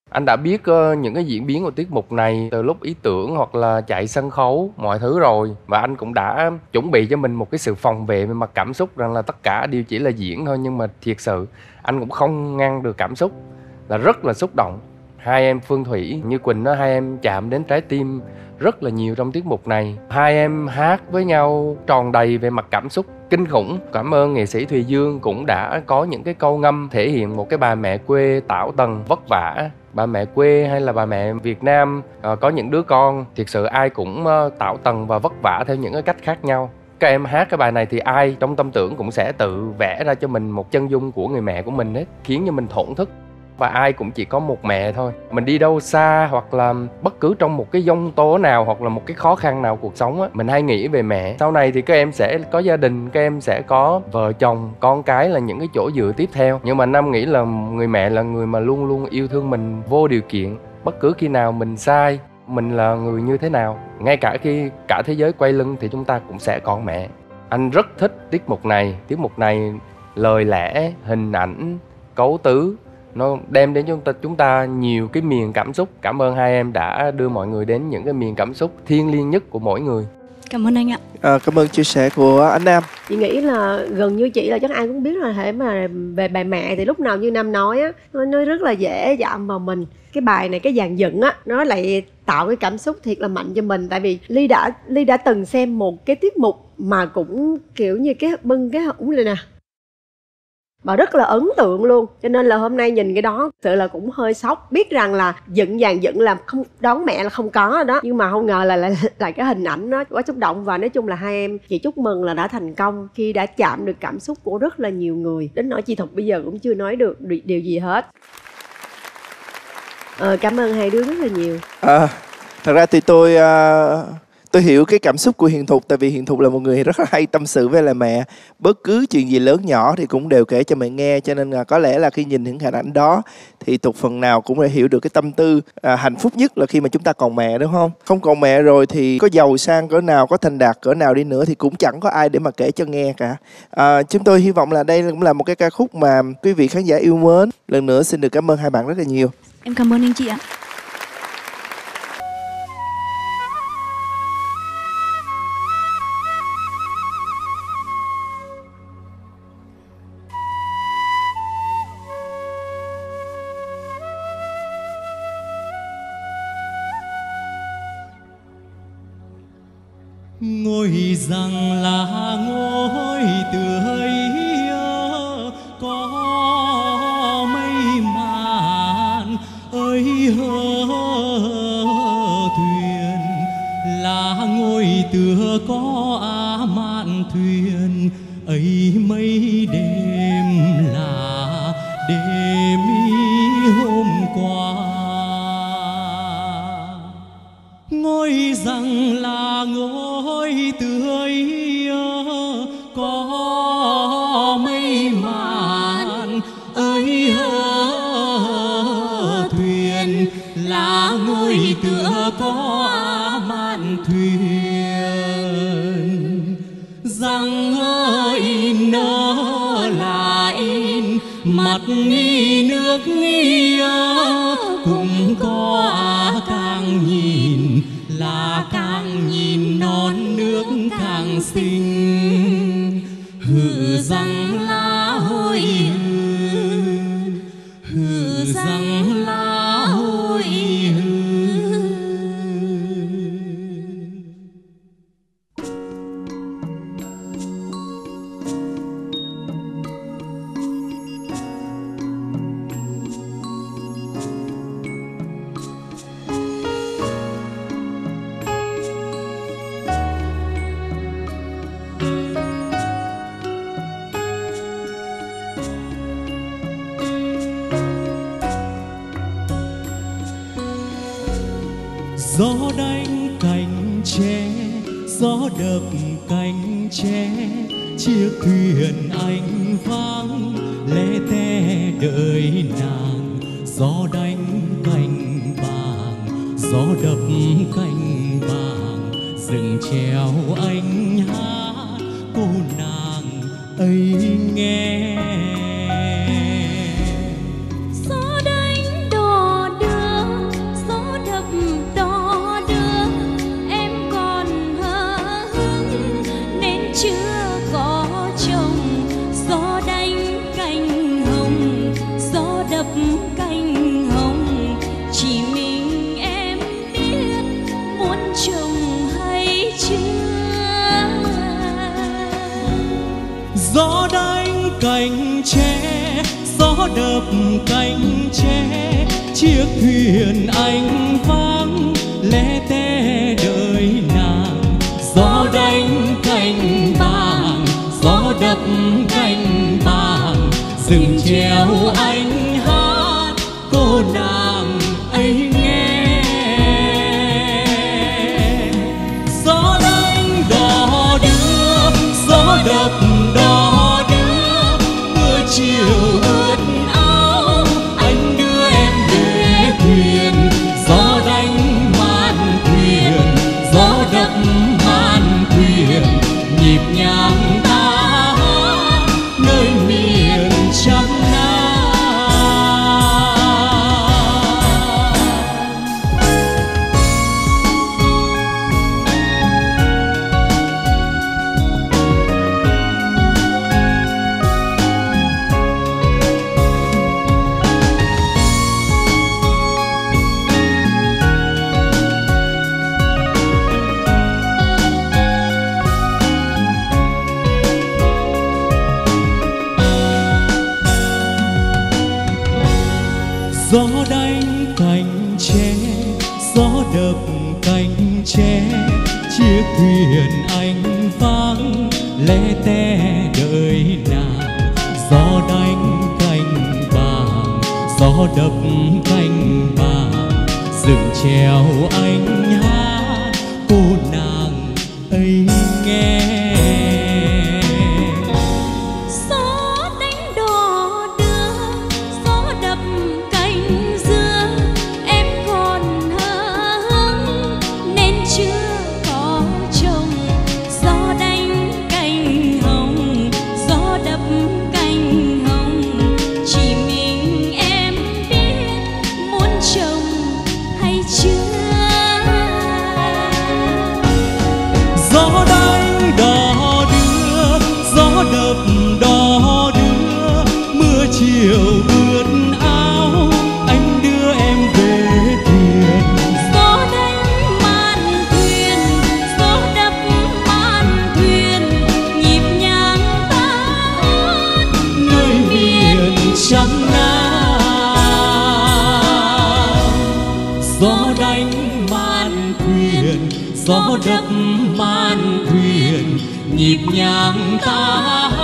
Anh đã biết uh, những cái diễn biến của tiết mục này từ lúc ý tưởng hoặc là chạy sân khấu mọi thứ rồi. Và anh cũng đã chuẩn bị cho mình một cái sự phòng vệ về mặt cảm xúc, rằng là tất cả đều chỉ là diễn thôi. Nhưng mà thiệt sự anh cũng không ngăn được cảm xúc, là rất là xúc động. Hai em Phương Thủy, Như Quỳnh đó, hai em chạm đến trái tim rất là nhiều trong tiết mục này. Hai em hát với nhau tròn đầy về mặt cảm xúc kinh khủng. Cảm ơn nghệ sĩ Thùy Dương cũng đã có những cái câu ngâm thể hiện một cái bà mẹ quê tảo tần vất vả. Bà mẹ quê hay là bà mẹ Việt Nam à, có những đứa con, thiệt sự ai cũng uh, tảo tần và vất vả theo những cái cách khác nhau. Các em hát cái bài này thì ai trong tâm tưởng cũng sẽ tự vẽ ra cho mình một chân dung của người mẹ của mình hết, khiến cho mình thổn thức. Và ai cũng chỉ có một mẹ thôi. Mình đi đâu xa hoặc là bất cứ trong một cái giông tố nào hoặc là một cái khó khăn nào cuộc sống á, mình hay nghĩ về mẹ. Sau này thì các em sẽ có gia đình, các em sẽ có vợ chồng, con cái là những cái chỗ dựa tiếp theo. Nhưng mà Nam nghĩ là người mẹ là người mà luôn luôn yêu thương mình vô điều kiện. Bất cứ khi nào mình sai, mình là người như thế nào, ngay cả khi cả thế giới quay lưng thì chúng ta cũng sẽ còn mẹ. Anh rất thích tiết mục này. Tiết mục này lời lẽ, hình ảnh, cấu tứ nó đem đến chúng ta chúng ta nhiều cái miền cảm xúc. Cảm ơn hai em đã đưa mọi người đến những cái miền cảm xúc thiêng liêng nhất của mỗi người. Cảm ơn anh ạ. À, cảm ơn chia sẻ của anh Nam. Chị nghĩ là gần như chị là chắc ai cũng biết là hệ mà về bài mẹ thì lúc nào như Nam nói á, nó, nó rất là dễ chạm vào mình. Cái bài này, cái dàn dựng á, nó lại tạo cái cảm xúc thiệt là mạnh cho mình. Tại vì Ly đã Ly đã từng xem một cái tiết mục mà cũng kiểu như cái bưng cái hũ này nè, mà rất là ấn tượng luôn. Cho nên là hôm nay nhìn cái đó thực sự là cũng hơi sốc. Biết rằng là dựng dàn dựng làm không đón mẹ là không có rồi đó, nhưng mà không ngờ là lại là cái hình ảnh nó quá xúc động. Và nói chung là hai em, chị chúc mừng là đã thành công khi đã chạm được cảm xúc của rất là nhiều người. Đến nỗi chị Thục bây giờ cũng chưa nói được điều gì hết. Ờ, cảm ơn hai đứa rất là nhiều. À, thật ra thì tôi uh, tôi hiểu cái cảm xúc của Hiền Thục. Tại vì Hiền Thục là một người rất là hay tâm sự với lại mẹ. Bất cứ chuyện gì lớn nhỏ thì cũng đều kể cho mẹ nghe. Cho nên là có lẽ là khi nhìn những hình ảnh đó thì Thục phần nào cũng đã hiểu được cái tâm tư à, hạnh phúc nhất là khi mà chúng ta còn mẹ, đúng không? Không còn mẹ rồi thì có giàu sang cỡ nào, có thành đạt cỡ nào đi nữa thì cũng chẳng có ai để mà kể cho nghe cả. à, Chúng tôi hy vọng là đây cũng là một cái ca khúc mà quý vị khán giả yêu mến. Lần nữa xin được cảm ơn hai bạn rất là nhiều. Em cảm ơn anh chị ạ. Ngôi rằng là ngôi tươi có mây màn ơi hơ thuyền, là ngôi tựa có á mạn thuyền ấy mấy đêm là đêm hôm qua. Ngôi rằng là ngôi tươi có mây màn ơi hơ thuyền, là ngôi tựa có á mạn thuyền. Rằng in nơ là in mặt nghi nước nghi cũng có càng nhìn là càng nhìn non nước càng xinh. Hừ rằng lá hôi hừ, hừ rằng lá hôi hừ. Gió đánh cành tre, gió đập cành tre, chiếc thuyền anh vắng lẻ tẻ đợi nàng. Gió đánh cành vàng, gió đập cành vàng, rừng treo anh hát cô nàng ấy nghe. Gió đánh đò đưa gió đập cánh tre, chiếc thuyền anh vắng lẻ tẻ đợi nàng. Gió đánh cành bàng, gió đập cành bàng, rừng treo anh hát cô nàng ấy nghe. Gió đánh đò đưa, gió đập đò đưa, mưa chiều ướt áo anh đưa em về thuyền. Gió đánh màn thuyền, gió đập màn thuyền, nhịp nhàng ta hát nơi miền trăm nam. Gió đánh cành tre, gió đập cành tre, chiếc thuyền anh vắng lẻ tẻ đợi nàng. Gió đánh cành bàng, gió đập cành bàng, rừng treo anh hát cô nàng ấy nghe. Chiều ướt áo anh đưa em về thuyền. Gió đánh màn thuyền, gió đập màn thuyền, nhịp nhàng ta hát nơi miền trăm nam. Gió đánh màn thuyền, gió đập màn thuyền, nhịp nhàng ta hát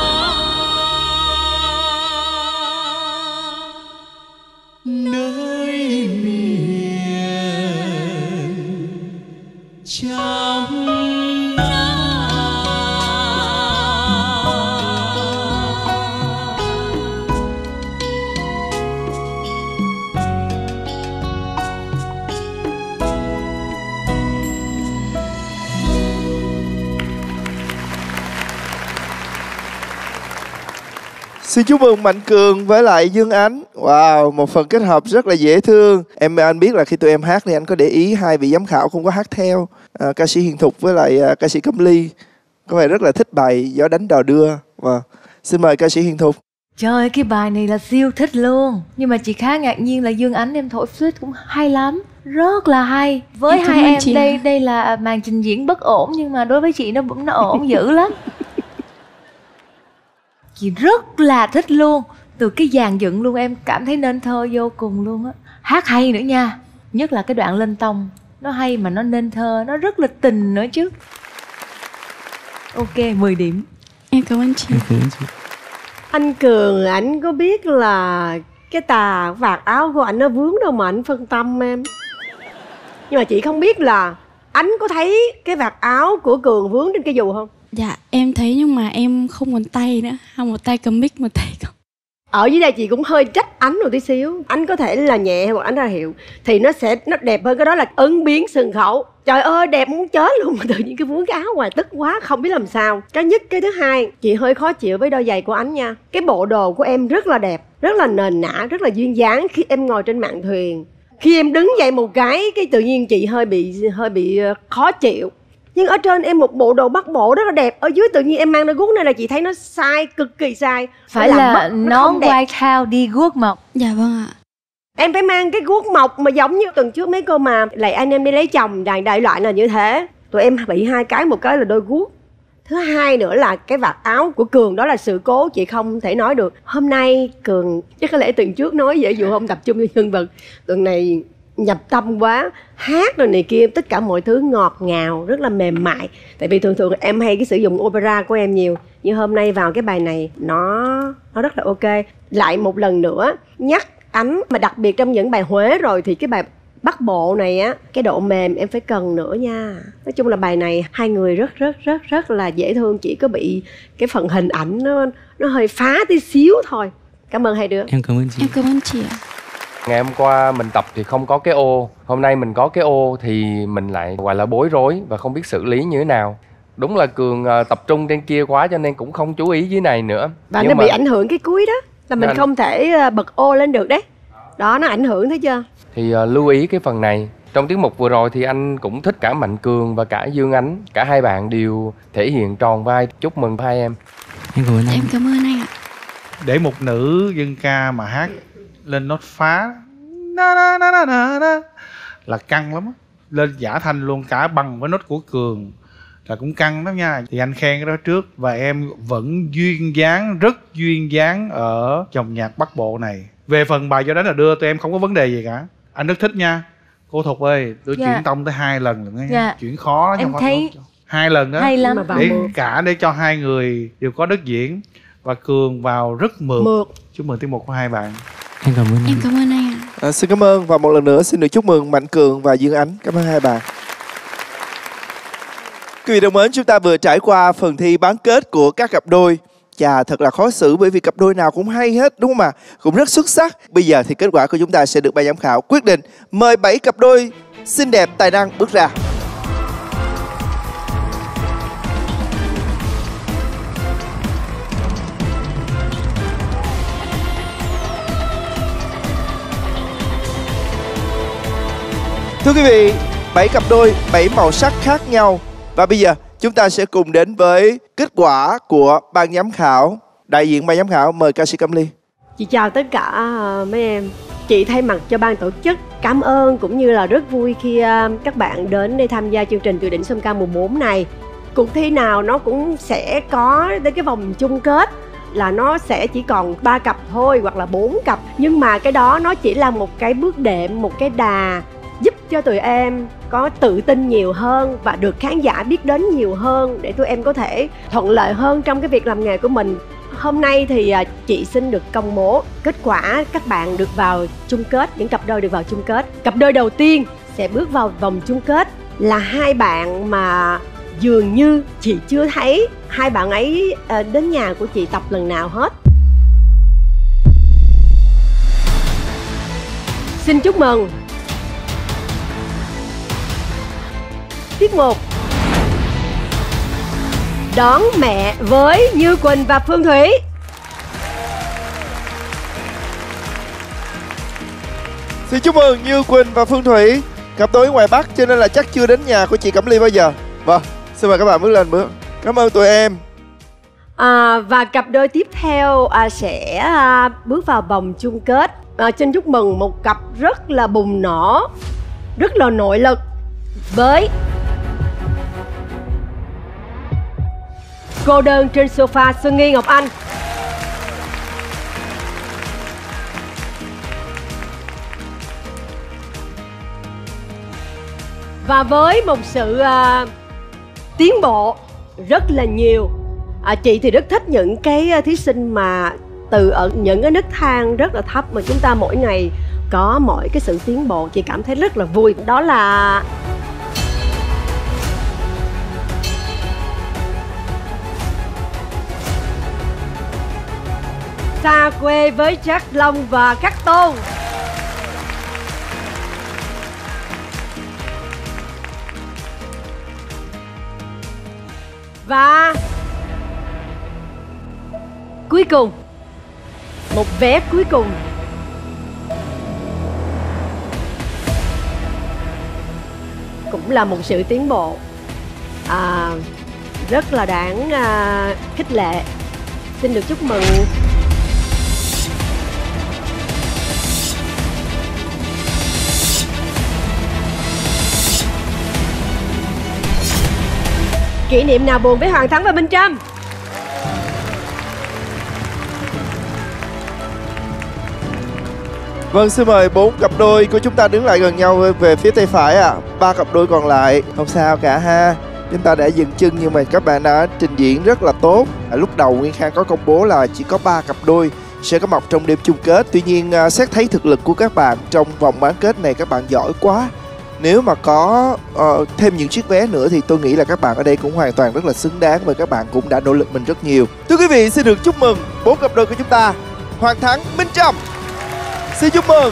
nơi miền trăm nam. Xin chúc mừng Mạnh Cường với lại Dương Ánh. Wow, một phần kết hợp rất là dễ thương. Em anh biết là khi tụi em hát thì anh có để ý hai vị giám khảo không có hát theo. À, ca sĩ Hiền Thục với lại à, ca sĩ Cẩm Ly có vẻ rất là thích bài Gió đánh đò đưa. Wow. Xin mời ca sĩ Hiền Thục. Trời ơi, cái bài này là siêu thích luôn. Nhưng mà chị khá ngạc nhiên là Dương Ánh em thổi flute cũng hay lắm, rất là hay. Với em hai em chị đây đây là màn trình diễn bất ổn, nhưng mà đối với chị nó nó ổn dữ lắm. Chị rất là thích luôn. Từ cái dàn dựng luôn em cảm thấy nên thơ vô cùng luôn á. Hát hay nữa nha, nhất là cái đoạn lên tông. Nó hay mà nó nên thơ, nó rất là tình nữa chứ. Ok, mười điểm. Em cảm ơn chị. Anh Cường, ảnh có biết là cái tà vạt áo của ảnh nó vướng đâu mà ảnh phân tâm em. Nhưng mà chị không biết là anh có thấy cái vạt áo của Cường vướng trên cái dù không? Dạ em thấy, nhưng mà em không còn tay nữa. Không, một tay cầm mic, một tay cầm. Ở dưới đây chị cũng hơi trách anh một tí xíu. Anh có thể là nhẹ hoặc anh ra hiệu thì nó sẽ nó đẹp hơn. Cái đó là ứng biến sân khấu. Trời ơi đẹp muốn chết luôn, mà tự nhiên cái vướng cái áo ngoài tức quá không biết làm sao. Cái nhất. Cái thứ hai, chị hơi khó chịu với đôi giày của anh nha. Cái bộ đồ của em rất là đẹp, rất là nền nã, rất là duyên dáng khi em ngồi trên mạn thuyền. Khi em đứng dậy một cái, cái tự nhiên chị hơi bị hơi bị khó chịu. Nhưng ở trên em một bộ đồ Bắc Bộ rất là đẹp, ở dưới tự nhiên em mang đôi guốc này là chị thấy nó sai, cực kỳ sai. Phải là bật, nón white house đi guốc mộc. Dạ vâng ạ. Em phải mang cái guốc mộc mà giống như tuần trước mấy cô mà lại anh em đi lấy chồng đại đại loại là như thế. Tụi em bị hai cái, một cái là đôi guốc, Thứ hai nữa là cái vạt áo của Cường, đó là sự cố chị không thể nói được. Hôm nay Cường chắc có lẽ tuần trước nói dễ dụ không tập trung cho nhân vật, tuần này nhập tâm quá, hát rồi này kia, tất cả mọi thứ ngọt ngào, rất là mềm mại. Tại vì thường thường em hay cái sử dụng opera của em nhiều, nhưng hôm nay vào cái bài này nó nó rất là ok. Lại một lần nữa nhắc Ánh, mà đặc biệt trong những bài Huế rồi thì cái bài Bắc Bộ này á, cái độ mềm em phải cần nữa nha. Nói chung là bài này hai người rất rất rất rất là dễ thương, chỉ có bị cái phần hình ảnh nó nó hơi phá tí xíu thôi. Cảm ơn hai đứa. Em cảm ơn chị. Em cảm ơn chị ạ. Ngày hôm qua mình tập thì không có cái ô, hôm nay mình có cái ô thì mình lại gọi là bối rối và không biết xử lý như thế nào. Đúng là Cường uh, tập trung trên kia quá cho nên cũng không chú ý dưới này nữa. Và nhưng nó mà... bị ảnh hưởng cái cuối đó, là mình Nên... không thể bật ô lên được đấy. Đó, nó ảnh hưởng thấy chưa? Thì uh, lưu ý cái phần này. Trong tiết mục vừa rồi thì anh cũng thích cả Mạnh Cường và cả Dương Ánh. Cả hai bạn đều thể hiện tròn vai. Chúc mừng hai em. Em cảm ơn anh. Em cảm ơn anh ạ. Để một nữ dân ca mà hát lên nốt phá na na na na na na là căng lắm á, lên giả thanh luôn, cả bằng với nốt của Cường là cũng căng lắm nha. Thì anh khen cái đó trước, và em vẫn duyên dáng, rất duyên dáng ở dòng nhạc Bắc Bộ này. Về phần bài do đánh là đưa, tụi em không có vấn đề gì cả, anh rất thích nha. Cô Thục ơi, tôi Dạ. chuyển tông tới hai lần rồi nha. Dạ. Chuyển khó đó, Em thấy hai lần đó, hay lắm. để cả để cho hai người đều có đất diễn, và Cường vào rất mượt. Mượt. Chúc mừng tiết mục của hai bạn. Em cảm ơn anh. Em cảm ơn anh ạ. À, xin cảm ơn, và một lần nữa xin được chúc mừng Mạnh Cường và Dương Ánh. Cảm ơn hai bạn. Quý vị thân mến, chúng ta vừa trải qua phần thi bán kết của các cặp đôi. Chà, thật là khó xử bởi vì cặp đôi nào cũng hay hết, đúng không ạ? Cũng rất xuất sắc. Bây giờ thì kết quả của chúng ta sẽ được ban giám khảo quyết định. Mời bảy cặp đôi xinh đẹp tài năng bước ra. Thưa quý vị, bảy cặp đôi, bảy màu sắc khác nhau. Và bây giờ chúng ta sẽ cùng đến với kết quả của ban giám khảo. Đại diện ban giám khảo mời ca sĩ Cẩm Ly. Chị chào tất cả mấy em. Chị thay mặt cho ban tổ chức cảm ơn cũng như là rất vui khi các bạn đến đây tham gia chương trình Tuyệt đỉnh Song Ca mùa bốn này. Cuộc thi nào nó cũng sẽ có đến cái vòng chung kết, là nó sẽ chỉ còn ba cặp thôi hoặc là bốn cặp. Nhưng mà cái đó nó chỉ là một cái bước đệm, một cái đà giúp cho tụi em có tự tin nhiều hơn và được khán giả biết đến nhiều hơn, để tụi em có thể thuận lợi hơn trong cái việc làm nghề của mình. Hôm nay thì chị xin được công bố kết quả các bạn được vào chung kết, những cặp đôi được vào chung kết. Cặp đôi đầu tiên sẽ bước vào vòng chung kết là hai bạn mà dường như chị chưa thấy hai bạn ấy đến nhà của chị tập lần nào hết. Xin chúc mừng tiết mục Đón Mẹ với Như Quỳnh và Phương Thủy. Xin chúc mừng Như Quỳnh và Phương Thủy, cặp đôi ngoài Bắc cho nên là chắc chưa đến nhà của chị Cẩm Ly bao giờ. Vâng, xin mời các bạn bước lên bước. Cảm ơn tụi em. À, và cặp đôi tiếp theo à, sẽ à, bước vào vòng chung kết. À, xin chúc mừng một cặp rất là bùng nổ, rất là nội lực với cô đơn trên sofa Xuân Nghi Ngọc Anh. Và với một sự uh, tiến bộ rất là nhiều. À, chị thì rất thích những cái thí sinh mà từ ở những cái nấc thang rất là thấp mà chúng ta mỗi ngày có mỗi cái sự tiến bộ. Chị cảm thấy rất là vui. Đó là Xa Quê với Jack Long và Cát Tôn. Và cuối cùng, một vé cuối cùng cũng là một sự tiến bộ à, rất là đáng à, khích lệ. Xin được chúc mừng kỷ niệm nào buồn với Hoàng Thắng và Minh Trâm? Vâng, xin mời bốn cặp đôi của chúng ta đứng lại gần nhau về phía tay phải ạ. À. Ba cặp đôi còn lại không sao cả ha. Chúng ta đã dừng chân nhưng mà các bạn đã trình diễn rất là tốt. À, lúc đầu Nguyên Khang có công bố là chỉ có ba cặp đôi sẽ có mặt trong đêm chung kết. Tuy nhiên à, xét thấy thực lực của các bạn trong vòng bán kết này, các bạn giỏi quá. Nếu mà có uh, thêm những chiếc vé nữa thì tôi nghĩ là các bạn ở đây cũng hoàn toàn rất là xứng đáng, và các bạn cũng đã nỗ lực mình rất nhiều. Thưa quý vị, xin được chúc mừng bốn cặp đôi của chúng ta, Hoàng Thắng, Minh Trâm. Xin chúc mừng.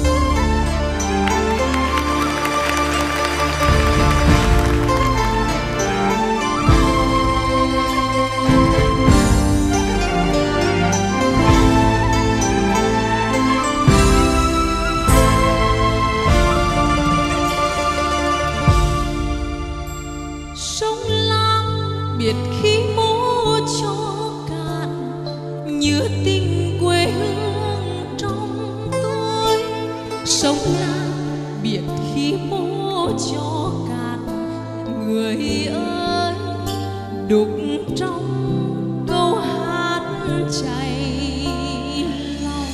Sông Lam biệt khi mô cho cạn, nhớ tình quê hương trong tôi. Sông Lam biệt khi mô cho cạn, người ơi đục trong câu hát chảy lòng.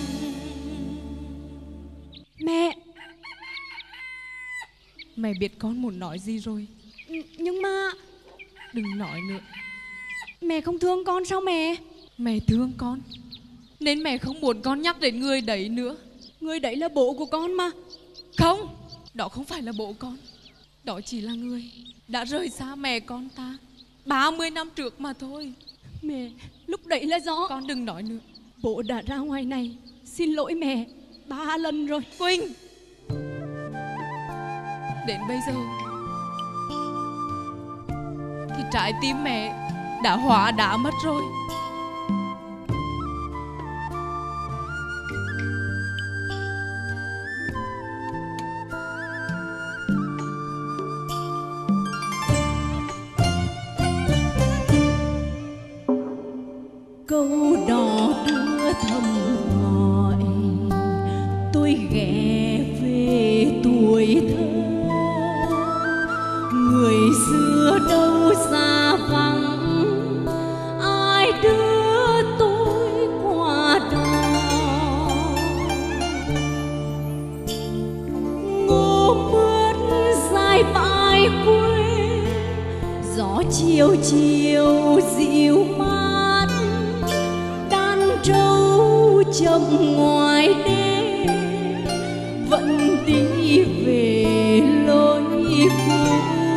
Mẹ, mẹ biết con muốn nói gì rồi. Nhưng mà đừng nói nữa. Mẹ không thương con sao mẹ? Mẹ thương con, nên mẹ không muốn con nhắc đến người đấy nữa. Người đấy là bố của con mà. Không, đó không phải là bố con. Đó chỉ là người đã rời xa mẹ con ta ba mươi năm trước mà thôi. Mẹ, lúc đấy là do con đừng nói nữa. Bố đã ra ngoài này xin lỗi mẹ ba lần rồi. Quỳnh, đến bây giờ thì trái tim mẹ đã hóa đá mất rồi. Câu đò đưa thầm gọi tôi ghé về tuổi thơ. Người xưa đâu xa vắng, ai đưa tôi qua đó. Ngô mướt dài vai quê, gió chiều chiều dịu mát. Đàn trâu chậm ngoài đê vẫn đi về lối cũ.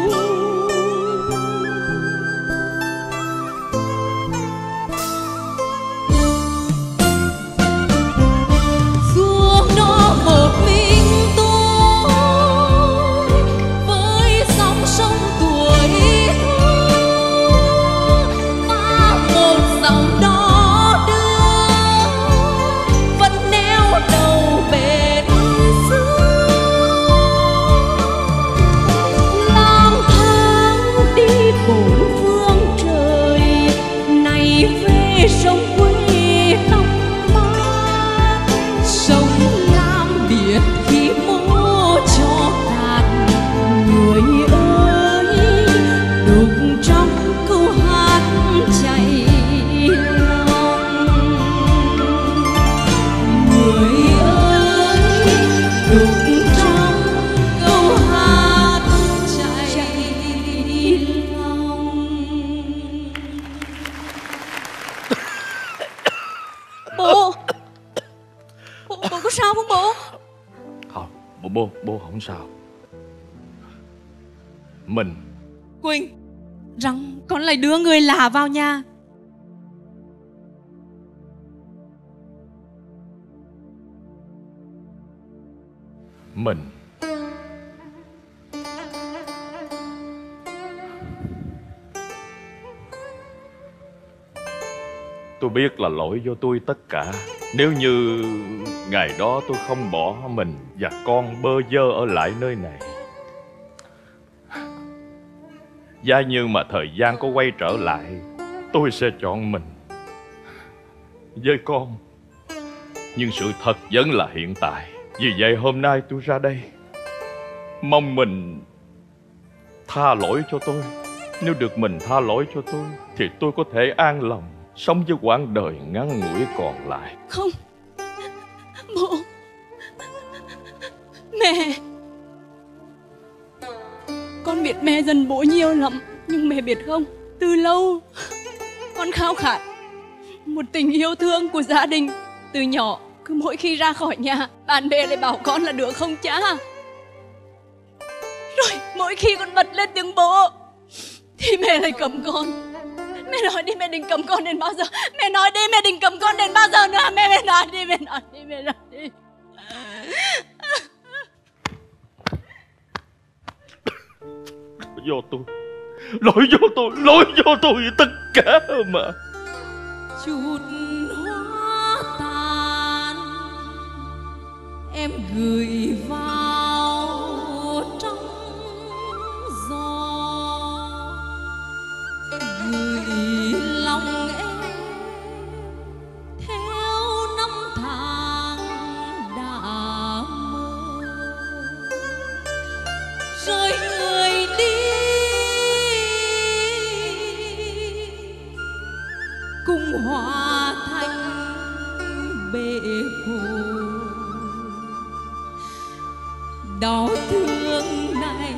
Xuống đó một mình tôi với dòng sông tuổi thơ, và một dòng đó đưa vẫn neo đầu bến xưa. Lang thang đi bốn phương trời, này về sông quê tóc mát. Sông Lam biệt khi mô cho cạn, người ơi đục trong câu hát chảy lòng. Người ơi đục trong câu hát chảy lòng. Bố, bố, bố có sao không bố? Không, bố, bố, bố không sao. Mình Quỳnh, rằng con lại đưa người lạ vào nhà. Mình Tôi biết là lỗi do tôi tất cả. Nếu như ngày đó tôi không bỏ mình và con bơ vơ ở lại nơi này, giá như mà thời gian có quay trở lại, tôi sẽ chọn mình với con. Nhưng sự thật vẫn là hiện tại. Vì vậy hôm nay tôi ra đây mong mình tha lỗi cho tôi. Nếu được mình tha lỗi cho tôi thì tôi có thể an lòng sống với quãng đời ngắn ngủi còn lại. Không, bố, mẹ. Con biết mẹ giận bố nhiều lắm, nhưng mẹ biết không, từ lâu con khao khát một tình yêu thương của gia đình. Từ nhỏ, cứ mỗi khi ra khỏi nhà, bạn bè lại bảo con là đứa không cha. Rồi mỗi khi con bật lên tiếng bố thì mẹ lại cầm con. Mẹ nói đi, mẹ định cầm con đến bao giờ? Mẹ nói đi, mẹ định cầm con đến bao giờ nữa? Mẹ mẹ nói đi, mẹ nói đi, mẹ nói đi. Do tôi, lỗi do tôi, lỗi do tôi tất cả mà. Chút hoa tàn em gửi vào trong gió, gửi lòng em theo năm tháng đã mơ, rồi người đi cùng hóa thành bể khổ. Đau thương này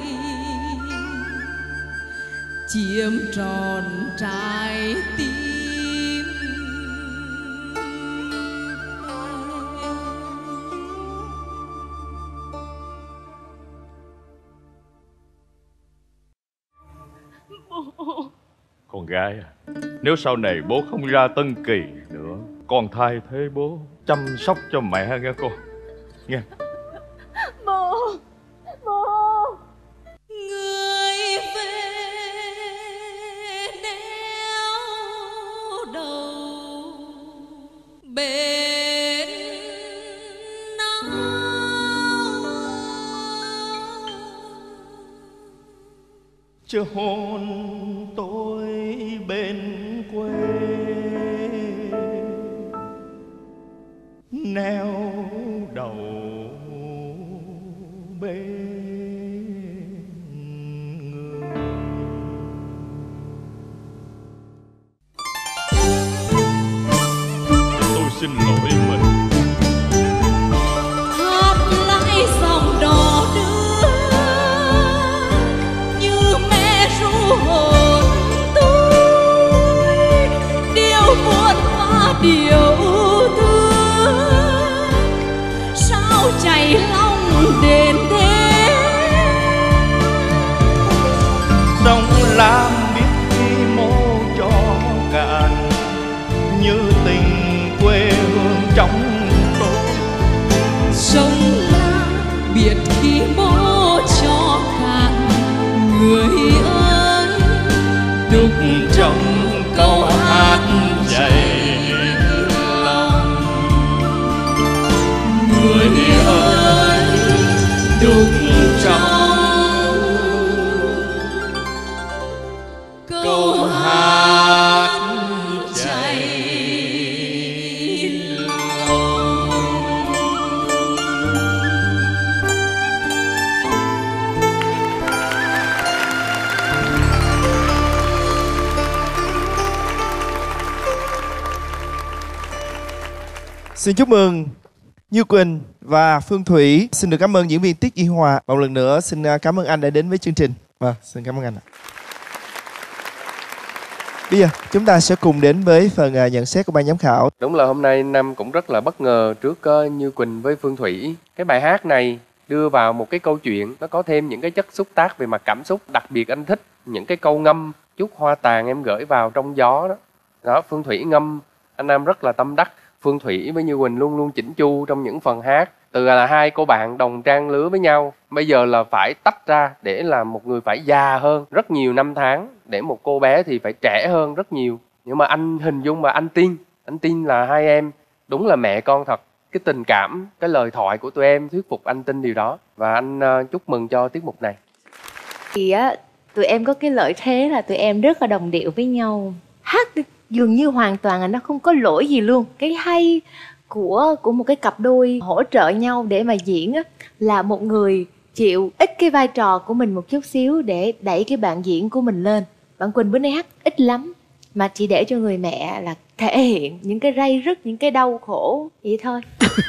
chiếm trọn trái tim. Bố. Con gái à, nếu sau này bố không ra Tân Kỳ nữa, con thay thế bố chăm sóc cho mẹ nghe con. Nghe. Bố, bố. Người về neo đầu bên nào, Chưa hôn tôi bên quê, neo đầu bên người. Tôi xin lỗi mình. Hát lại dòng đò đưa như mẹ ru hồn tôi, điều buồn và điều thương sao chảy lòng đến thế. Sông Lam biết khi mô cho cạn, như tình quê hương trong tôi. Sông Lam biết khi mô cho cạn, người ơi đục trong câu hát chảy lòng. Người ơi đục trong câu hát chảy lòng. Xin chúc mừng Như Quỳnh và Phương Thủy. Xin được cảm ơn diễn viên Tiết Duy Hòa. Một lần nữa xin cảm ơn anh đã đến với chương trình. Vâng, xin cảm ơn anh ạ. Bây giờ chúng ta sẽ cùng đến với phần nhận xét của ban giám khảo. Đúng là hôm nay Nam cũng rất là bất ngờ trước uh, Như Quỳnh với Phương Thủy. Cái bài hát này đưa vào một cái câu chuyện, nó có thêm những cái chất xúc tác về mặt cảm xúc. Đặc biệt anh thích những cái câu ngâm chút hoa tàn em gửi vào trong gió đó. Đó, Phương Thủy ngâm, anh Nam rất là tâm đắc. Phương Thủy với Như Quỳnh luôn luôn chỉnh chu trong những phần hát. Từ là hai cô bạn đồng trang lứa với nhau, bây giờ là phải tách ra để là một người phải già hơn rất nhiều năm tháng, để một cô bé thì phải trẻ hơn rất nhiều. Nhưng mà anh hình dung mà anh tin, anh tin là hai em đúng là mẹ con thật. Cái tình cảm, cái lời thoại của tụi em thuyết phục anh tin điều đó. Và anh uh, chúc mừng cho tiết mục này. Thì á, tụi em có cái lợi thế là tụi em rất là đồng điệu với nhau. Hát dường như hoàn toàn là nó không có lỗi gì luôn. Cái hay của của một cái cặp đôi hỗ trợ nhau để mà diễn á, là một người chịu ít cái vai trò của mình một chút xíu để đẩy cái bạn diễn của mình lên. Bạn Quỳnh bữa nay hát ít lắm, mà chỉ để cho người mẹ là thể hiện những cái ray rứt, những cái đau khổ vậy thôi.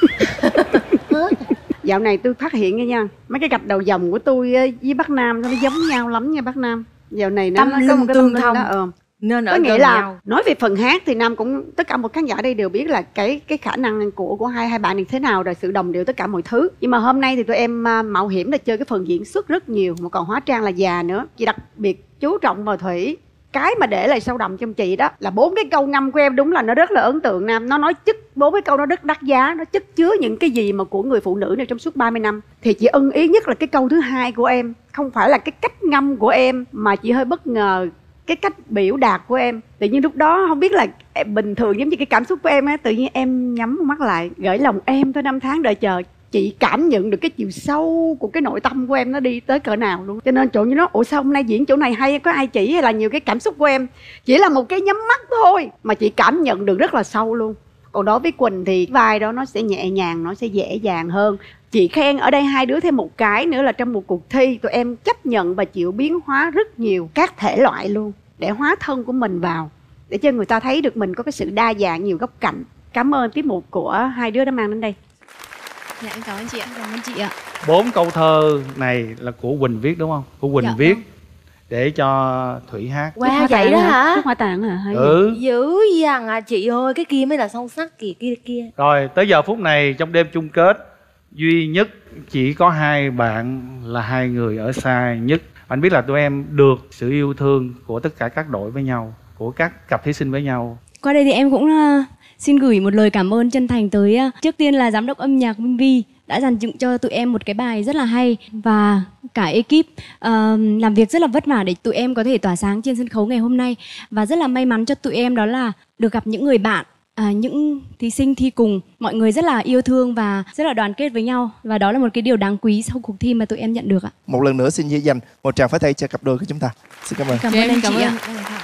Dạo này tôi phát hiện nha, mấy cái gạch đầu dòng của tôi với bác Nam nó giống nhau lắm nha bác Nam. Dạo này nó, Tâm nó có một cái tương tâm thông. đó, ờ. Nên Có ở nghĩa gần là nhau. nói về phần hát thì Nam cũng, tất cả một khán giả đây đều biết là cái cái khả năng của của hai hai bạn này thế nào rồi, sự đồng điệu tất cả mọi thứ. Nhưng mà hôm nay thì tụi em uh, mạo hiểm là chơi cái phần diễn xuất rất nhiều, mà còn hóa trang là già nữa. Chị đặc biệt chú trọng vào Thủy. Cái mà để lại sâu đậm trong chị đó là bốn cái câu ngâm của em, đúng là nó rất là ấn tượng Nam. Nó nói chất, bốn cái câu nó rất đắt giá, nó chất chứa những cái gì mà của người phụ nữ này trong suốt ba mươi năm. Thì chị ưng ý nhất là cái câu thứ hai của em, không phải là cái cách ngâm của em, mà chị hơi bất ngờ cái cách biểu đạt của em. Tự nhiên lúc đó không biết là bình thường giống như cái cảm xúc của em á, tự nhiên em nhắm mắt lại gửi lòng em tới năm tháng đợi chờ. Chị cảm nhận được cái chiều sâu của cái nội tâm của em nó đi tới cỡ nào luôn. Cho nên chỗ như nó, ủa sao hôm nay diễn chỗ này hay, có ai chỉ hay là nhiều cái cảm xúc của em chỉ là một cái nhắm mắt thôi mà chị cảm nhận được rất là sâu luôn. Còn đối với Quỳnh thì vai đó nó sẽ nhẹ nhàng, nó sẽ dễ dàng hơn. Chị khen ở đây hai đứa thêm một cái nữa là trong một cuộc thi tụi em chấp nhận và chịu biến hóa rất nhiều các thể loại luôn, để hóa thân của mình vào, để cho người ta thấy được mình có cái sự đa dạng nhiều góc cạnh. Cảm ơn tiết mục của hai đứa đã mang đến đây. Dạ em cảm ơn chị ạ. Cảm ơn chị ạ. Bốn câu thơ này là của Quỳnh viết đúng không? Của Quỳnh Dạ, viết vâng. để cho Thủy hát. Wow, vậy đó hả? Chúc Hoa Tạng hả? Hay Ừ. Dữ dằn à chị ơi, cái kia mới là sâu sắc, kìa kia kia. Rồi tới giờ phút này trong đêm chung kết, duy nhất chỉ có hai bạn là hai người ở xa nhất. Anh biết là tụi em được sự yêu thương của tất cả các đội với nhau, của các cặp thí sinh với nhau. Qua đây thì em cũng uh, xin gửi một lời cảm ơn chân thành tới uh, trước tiên là giám đốc âm nhạc Minh Vi đã dàn dựng cho tụi em một cái bài rất là hay, và cả ekip uh, làm việc rất là vất vả để tụi em có thể tỏa sáng trên sân khấu ngày hôm nay. Và rất là may mắn cho tụi em đó là được gặp những người bạn, À, những thí sinh thi cùng, mọi người rất là yêu thương và rất là đoàn kết với nhau, và đó là một cái điều đáng quý sau cuộc thi mà tụi em nhận được ạ. Một lần nữa xin dành một tràng pháo tay cho cặp đôi của chúng ta. Xin cảm ơn. Cảm ơn anh chị ạ.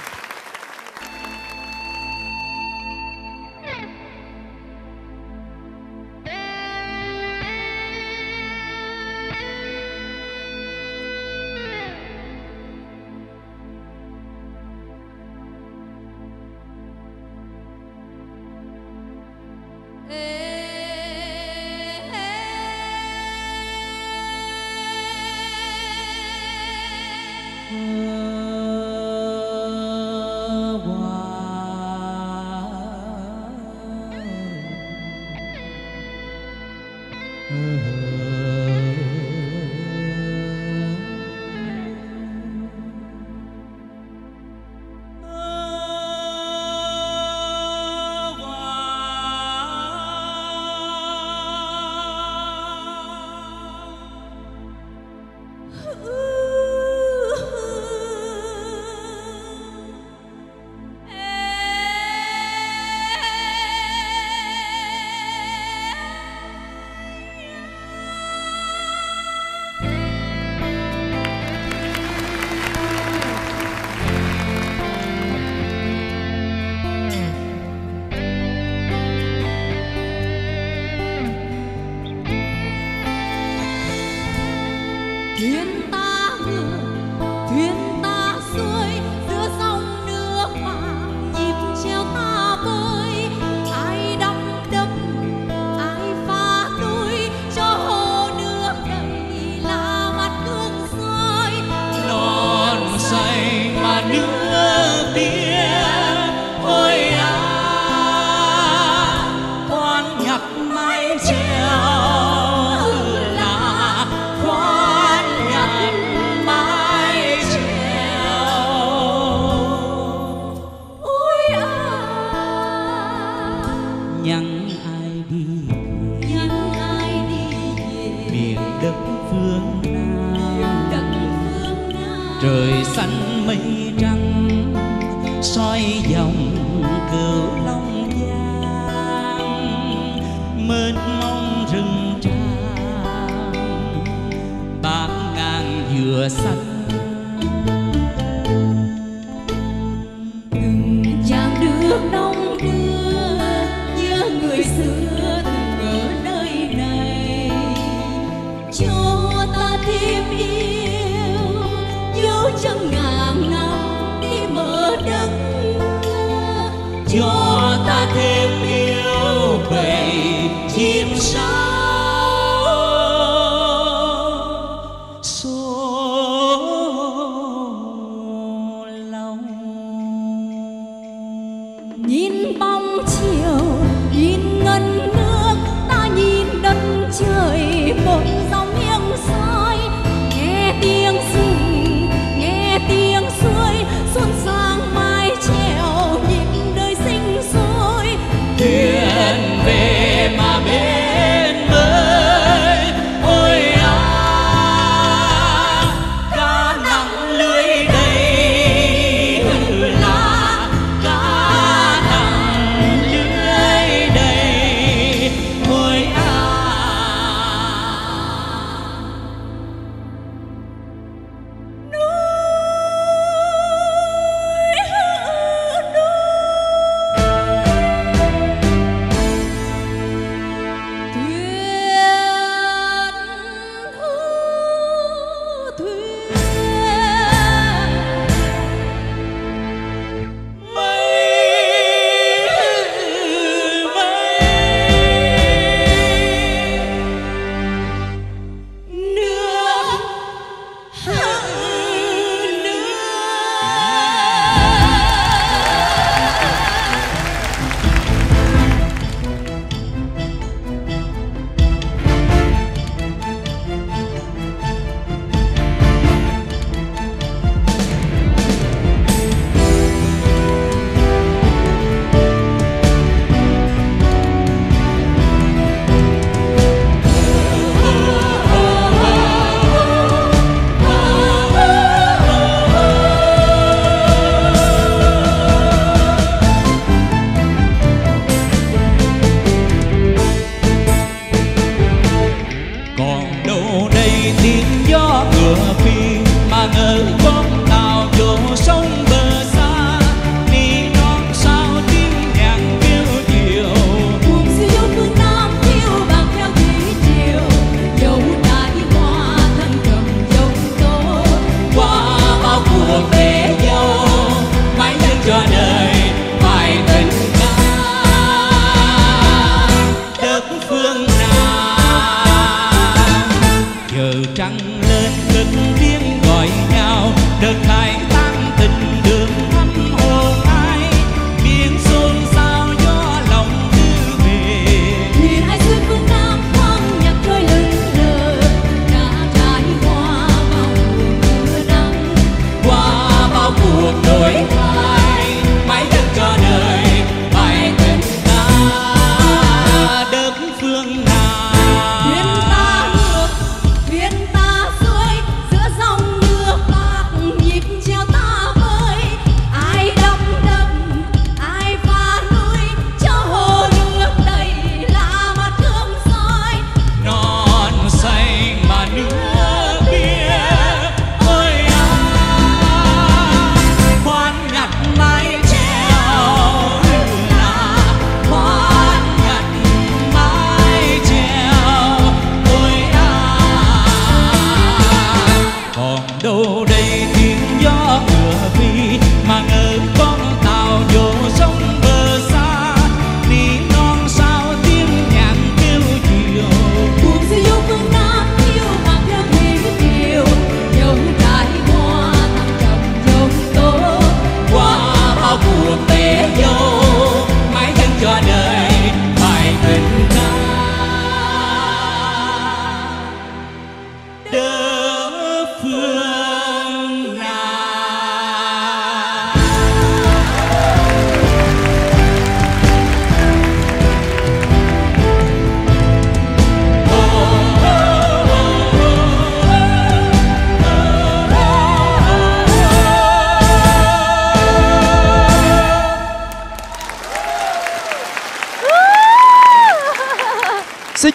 Thuyền ta ngược, thuyền ta xuôi, giữa dòng nước vàng nhịp treo ta bơi. Ai đắm đâm, ai phá núi, cho hồ nước đầy là mặt gương soi. Non xanh mà nước biếc, ôi à, khoan nhặt mái chèo. Nhắn ai đi về, nhắn ai đi về miền đất phương Nam, đất phương Nam. Trời xanh mây trắng soi dòng cửu long giang, mênh mông rừng tràm bạt ngàn dừa xanh. Từng chàng nước nông đưa nhớ người xưa từng ở nơi này, cho ta thêm yêu dấu chân ngàn năm yêu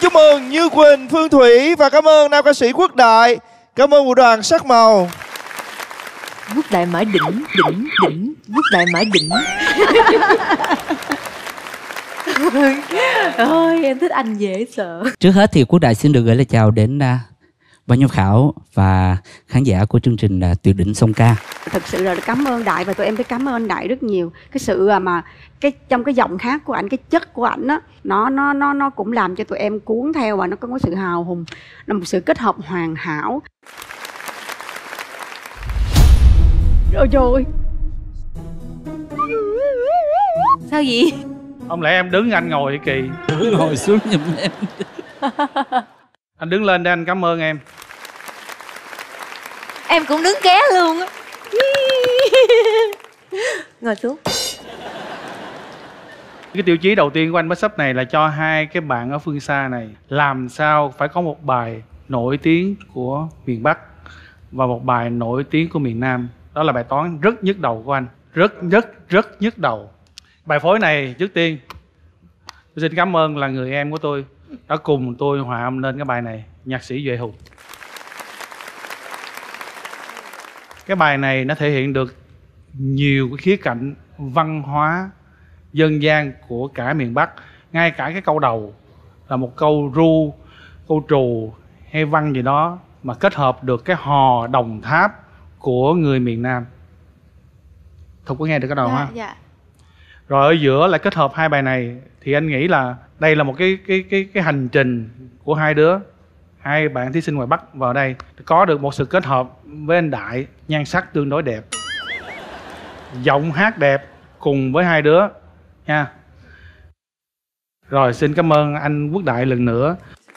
chúc mừng Như Quỳnh, Phương Thủy và cảm ơn nam ca sĩ Quốc Đại. Cảm ơn bộ đoàn sắc màu. Quốc Đại mãi đỉnh, đỉnh, đỉnh. Quốc Đại mãi đỉnh. Ôi, em thích anh dễ sợ. Trước hết thì Quốc Đại xin được gửi lời chào đến uh, ban giám khảo và khán giả của chương trình uh, Tuyệt đỉnh song ca. Thực sự là cảm ơn Đại và tụi em phải cảm ơn Đại rất nhiều. Cái sự mà cái trong cái giọng hát của ảnh, cái chất của ảnh á, nó nó nó nó cũng làm cho tụi em cuốn theo và nó có một sự hào hùng, là một sự kết hợp hoàn hảo. Ôi trời ơi. Sao vậy? Không lẽ em đứng anh ngồi kỳ? Ngồi xuống giùm em. Anh đứng lên để anh cảm ơn em. Em cũng đứng ké luôn á. Ngồi xuống. Cái tiêu chí đầu tiên của anh Bách Sắp này là cho hai cái bạn ở phương xa này làm sao phải có một bài nổi tiếng của miền Bắc và một bài nổi tiếng của miền Nam. Đó là bài toán rất nhức đầu của anh. Rất rất rất nhức đầu. Bài phối này trước tiên tôi xin cảm ơn là người em của tôi đã cùng tôi hòa âm lên cái bài này, nhạc sĩ Duệ Hùng. Cái bài này nó thể hiện được nhiều cái khía cạnh văn hóa dân gian của cả miền Bắc. Ngay cả cái câu đầu là một câu ru, câu trù hay văn gì đó mà kết hợp được cái hò Đồng Tháp của người miền Nam. Thục có nghe được cái đầu Dạ, ha? dạ. Rồi ở giữa lại kết hợp hai bài này thì anh nghĩ là đây là một cái cái cái cái hành trình của hai đứa, hai bạn thí sinh ngoài Bắc vào đây có được một sự kết hợp với anh Đại, nhan sắc tương đối đẹp, giọng hát đẹp cùng với hai đứa nha. Rồi xin cảm ơn anh Quốc Đại lần nữa.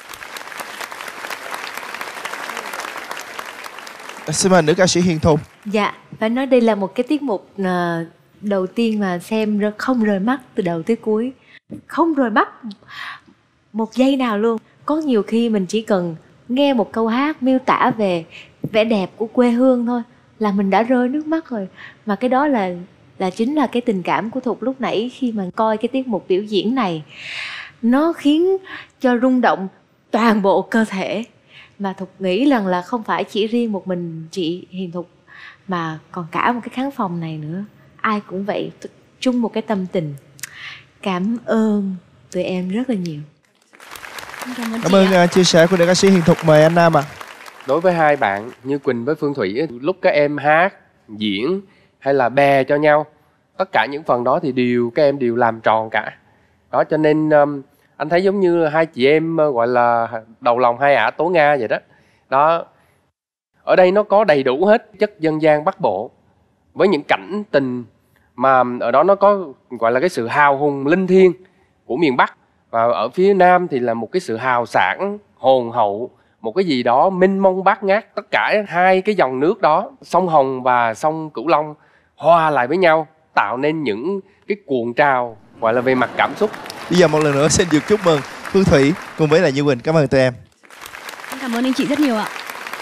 Xin mời nữ ca sĩ Hiền Thục. Dạ, phải nói đây là một cái tiết mục uh, đầu tiên mà xem không rời mắt từ đầu tới cuối. Không rời mắt một giây nào luôn. Có nhiều khi mình chỉ cần nghe một câu hát miêu tả về vẻ đẹp của quê hương thôi là mình đã rơi nước mắt rồi. Mà cái đó là là chính là cái tình cảm của Thục lúc nãy khi mà coi cái tiết mục biểu diễn này. Nó khiến cho rung động toàn bộ cơ thể. Mà Thục nghĩ rằng là không phải chỉ riêng một mình chị Hiền Thục mà còn cả một cái khán phòng này nữa. Ai cũng vậy, chung một cái tâm tình. Cảm ơn tụi em rất là nhiều. Cảm ơn, cảm ơn uh, chia sẻ của nữ ca sĩ Hiền Thục. Mời anh Nam ạ. À. Đối với hai bạn Như Quỳnh với Phương Thủy, lúc các em hát, diễn hay là bè cho nhau, tất cả những phần đó thì đều các em đều làm tròn cả. Đó cho nên um, anh thấy giống như hai chị em uh, gọi là đầu lòng hai ả tố Nga vậy đó. Đó. Ở đây nó có đầy đủ hết chất dân gian Bắc Bộ với những cảnh tình mà ở đó nó có gọi là cái sự hào hùng linh thiêng của miền Bắc, và ở phía Nam thì là một cái sự hào sảng hồn hậu, một cái gì đó mênh mông bát ngát. Tất cả hai cái dòng nước đó, sông Hồng và sông Cửu Long hòa lại với nhau tạo nên những cái cuộn trào gọi là về mặt cảm xúc. Bây giờ một lần nữa xin được chúc mừng Phương Thủy cùng với lại Như Quỳnh. Cảm ơn tụi em. Cảm ơn anh chị rất nhiều ạ.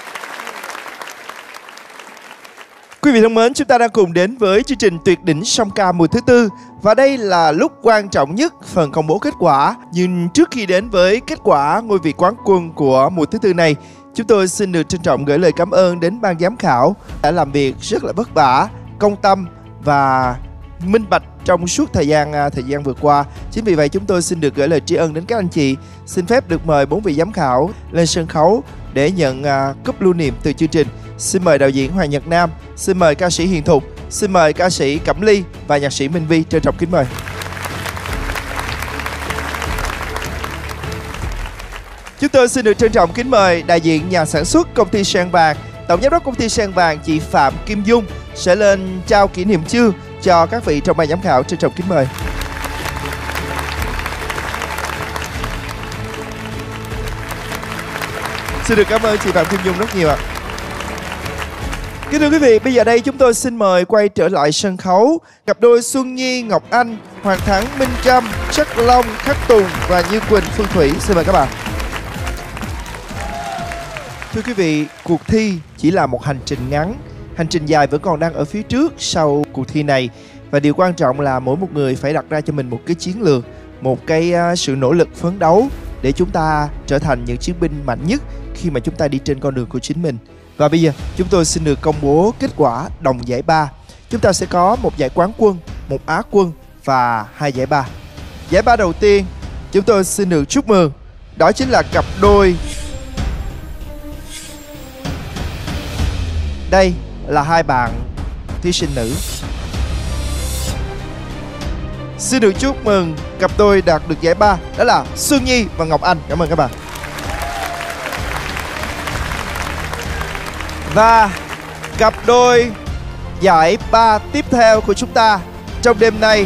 Quý vị thân mến, chúng ta đang cùng đến với chương trình Tuyệt đỉnh song ca mùa thứ tư. Và đây là lúc quan trọng nhất, phần công bố kết quả. Nhưng trước khi đến với kết quả ngôi vị quán quân của mùa thứ tư này, chúng tôi xin được trân trọng gửi lời cảm ơn đến ban giám khảo đã làm việc rất là vất vả, công tâm và minh bạch trong suốt thời gian thời gian vừa qua. Chính vì vậy chúng tôi xin được gửi lời tri ân đến các anh chị. Xin phép được mời bốn vị giám khảo lên sân khấu để nhận uh, cúp lưu niệm từ chương trình. Xin mời đạo diễn Hoàng Nhật Nam, xin mời ca sĩ Hiền Thục, xin mời ca sĩ Cẩm Ly và nhạc sĩ Minh Vi. Trân trọng kính mời. Chúng tôi xin được trân trọng kính mời đại diện nhà sản xuất công ty Sen Vàng, tổng giám đốc công ty Sen Vàng chị Phạm Kim Dung sẽ lên trao kỷ niệm chương cho các vị trong ban giám khảo. Trân trọng kính mời. Xin được cảm ơn chị Phạm Kim Dung rất nhiều ạ. Kính thưa quý vị, bây giờ đây chúng tôi xin mời quay trở lại sân khấu cặp đôi Xuân Nhi, Ngọc Anh, Hoàng Thắng, Minh Trâm, Trắc Long, Khắc Tùng và Như Quỳnh, Phương Thủy. Xin mời các bạn. Thưa quý vị, cuộc thi chỉ là một hành trình ngắn, hành trình dài vẫn còn đang ở phía trước sau cuộc thi này. Và điều quan trọng là mỗi một người phải đặt ra cho mình một cái chiến lược, một cái uh, sự nỗ lực phấn đấu để chúng ta trở thành những chiến binh mạnh nhất khi mà chúng ta đi trên con đường của chính mình. Và bây giờ chúng tôi xin được công bố kết quả đồng giải ba. Chúng ta sẽ có một giải quán quân, một á quân và hai giải ba. Giải ba đầu tiên chúng tôi xin được chúc mừng, đó chính là cặp đôi. Đây là hai bạn thí sinh nữ. Xin được chúc mừng cặp đôi đạt được giải ba, đó là Xuân Nhi và Ngọc Anh. Cảm ơn các bạn. Và cặp đôi giải ba tiếp theo của chúng ta trong đêm nay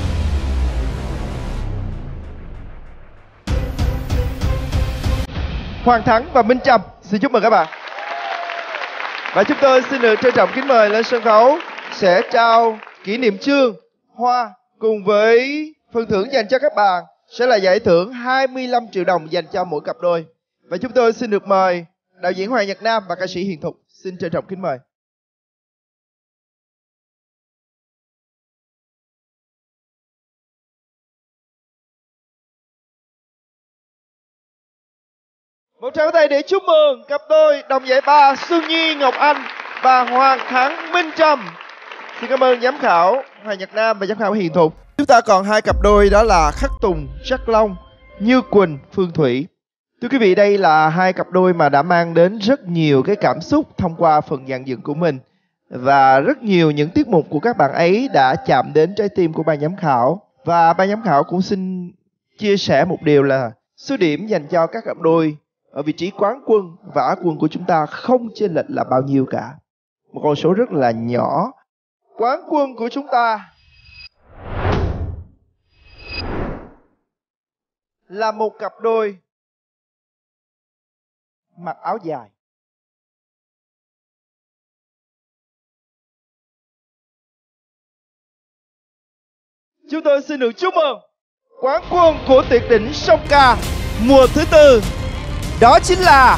Hoàng Thắng và Minh Trâm. Xin chúc mừng các bạn. Và chúng tôi xin được trân trọng kính mời lên sân khấu sẽ trao kỷ niệm chương, hoa cùng với phần thưởng dành cho các bạn sẽ là giải thưởng hai mươi lăm triệu đồng dành cho mỗi cặp đôi. Và chúng tôi xin được mời đạo diễn Hoàng Nhật Nam và ca sĩ Hiền Thục. Xin trân trọng kính mời. Một tràng tay để chúc mừng cặp đôi đồng giải ba Xuân Nhi Ngọc Anh và Hoàng Thắng Minh Trâm. Xin cảm ơn giám khảo Hoàng Nhật Nam và giám khảo Hiền Thục. Chúng ta còn hai cặp đôi, đó là Khắc Tùng Trắc Long, Như Quỳnh Phương Thủy. Thưa quý vị, đây là hai cặp đôi mà đã mang đến rất nhiều cái cảm xúc thông qua phần dàn dựng của mình. Và rất nhiều những tiết mục của các bạn ấy đã chạm đến trái tim của ban giám khảo. Và ban giám khảo cũng xin chia sẻ một điều là số điểm dành cho các cặp đôi ở vị trí quán quân và á quân của chúng ta không chênh lệch là bao nhiêu cả. Một con số rất là nhỏ. Quán quân của chúng ta là một cặp đôi mặc áo dài. Chúng tôi xin được chúc mừng quán quân của tuyệt đỉnh song ca mùa thứ tư, đó chính là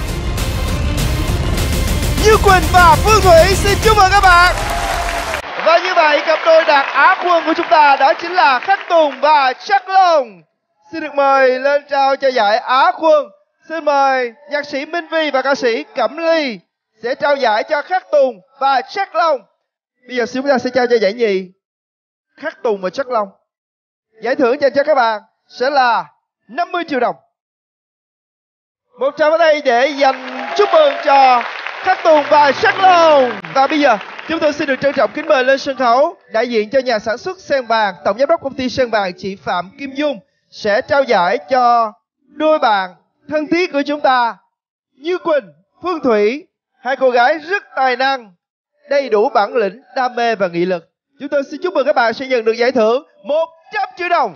Như Quỳnh và Phương Thủy. Xin chúc mừng các bạn. Và như vậy cặp đôi đạt á quân của chúng ta đó chính là Khắc Tùng và Trắc Long. Xin được mời lên trao cho giải á quân. Xin mời nhạc sĩ Minh Vi và ca sĩ Cẩm Ly sẽ trao giải cho Khắc Tùng và Trắc Long. Bây giờ chúng ta sẽ trao cho giải nhì Khắc Tùng và Trắc Long. Giải thưởng dành cho các bạn sẽ là năm mươi triệu đồng. Một tràng pháo tay để dành chúc mừng cho Khắc Tùng và Trắc Long. Và bây giờ chúng tôi xin được trân trọng kính mời lên sân khấu đại diện cho nhà sản xuất Sen Vàng, tổng giám đốc công ty Sen Vàng chị Phạm Kim Dung sẽ trao giải cho đôi bạn thân thiết của chúng ta, Như Quỳnh, Phương Thủy, hai cô gái rất tài năng, đầy đủ bản lĩnh, đam mê và nghị lực. Chúng tôi xin chúc mừng các bạn sẽ nhận được giải thưởng một trăm triệu đồng.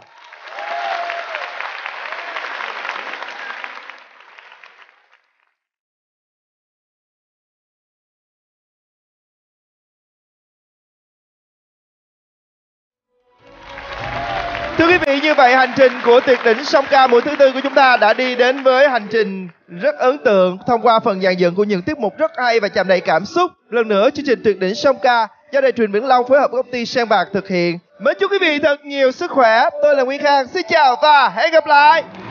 Thưa quý vị, như vậy hành trình của tuyệt đỉnh song ca mùa thứ tư của chúng ta đã đi đến với hành trình rất ấn tượng thông qua phần dàn dựng của những tiết mục rất hay và tràn đầy cảm xúc. Lần nữa, chương trình tuyệt đỉnh song ca do Đài truyền Vĩnh Long phối hợp với công ty Sen Bạc thực hiện. Mến chúc quý vị thật nhiều sức khỏe. Tôi là Nguyên Khang. Xin chào và hẹn gặp lại.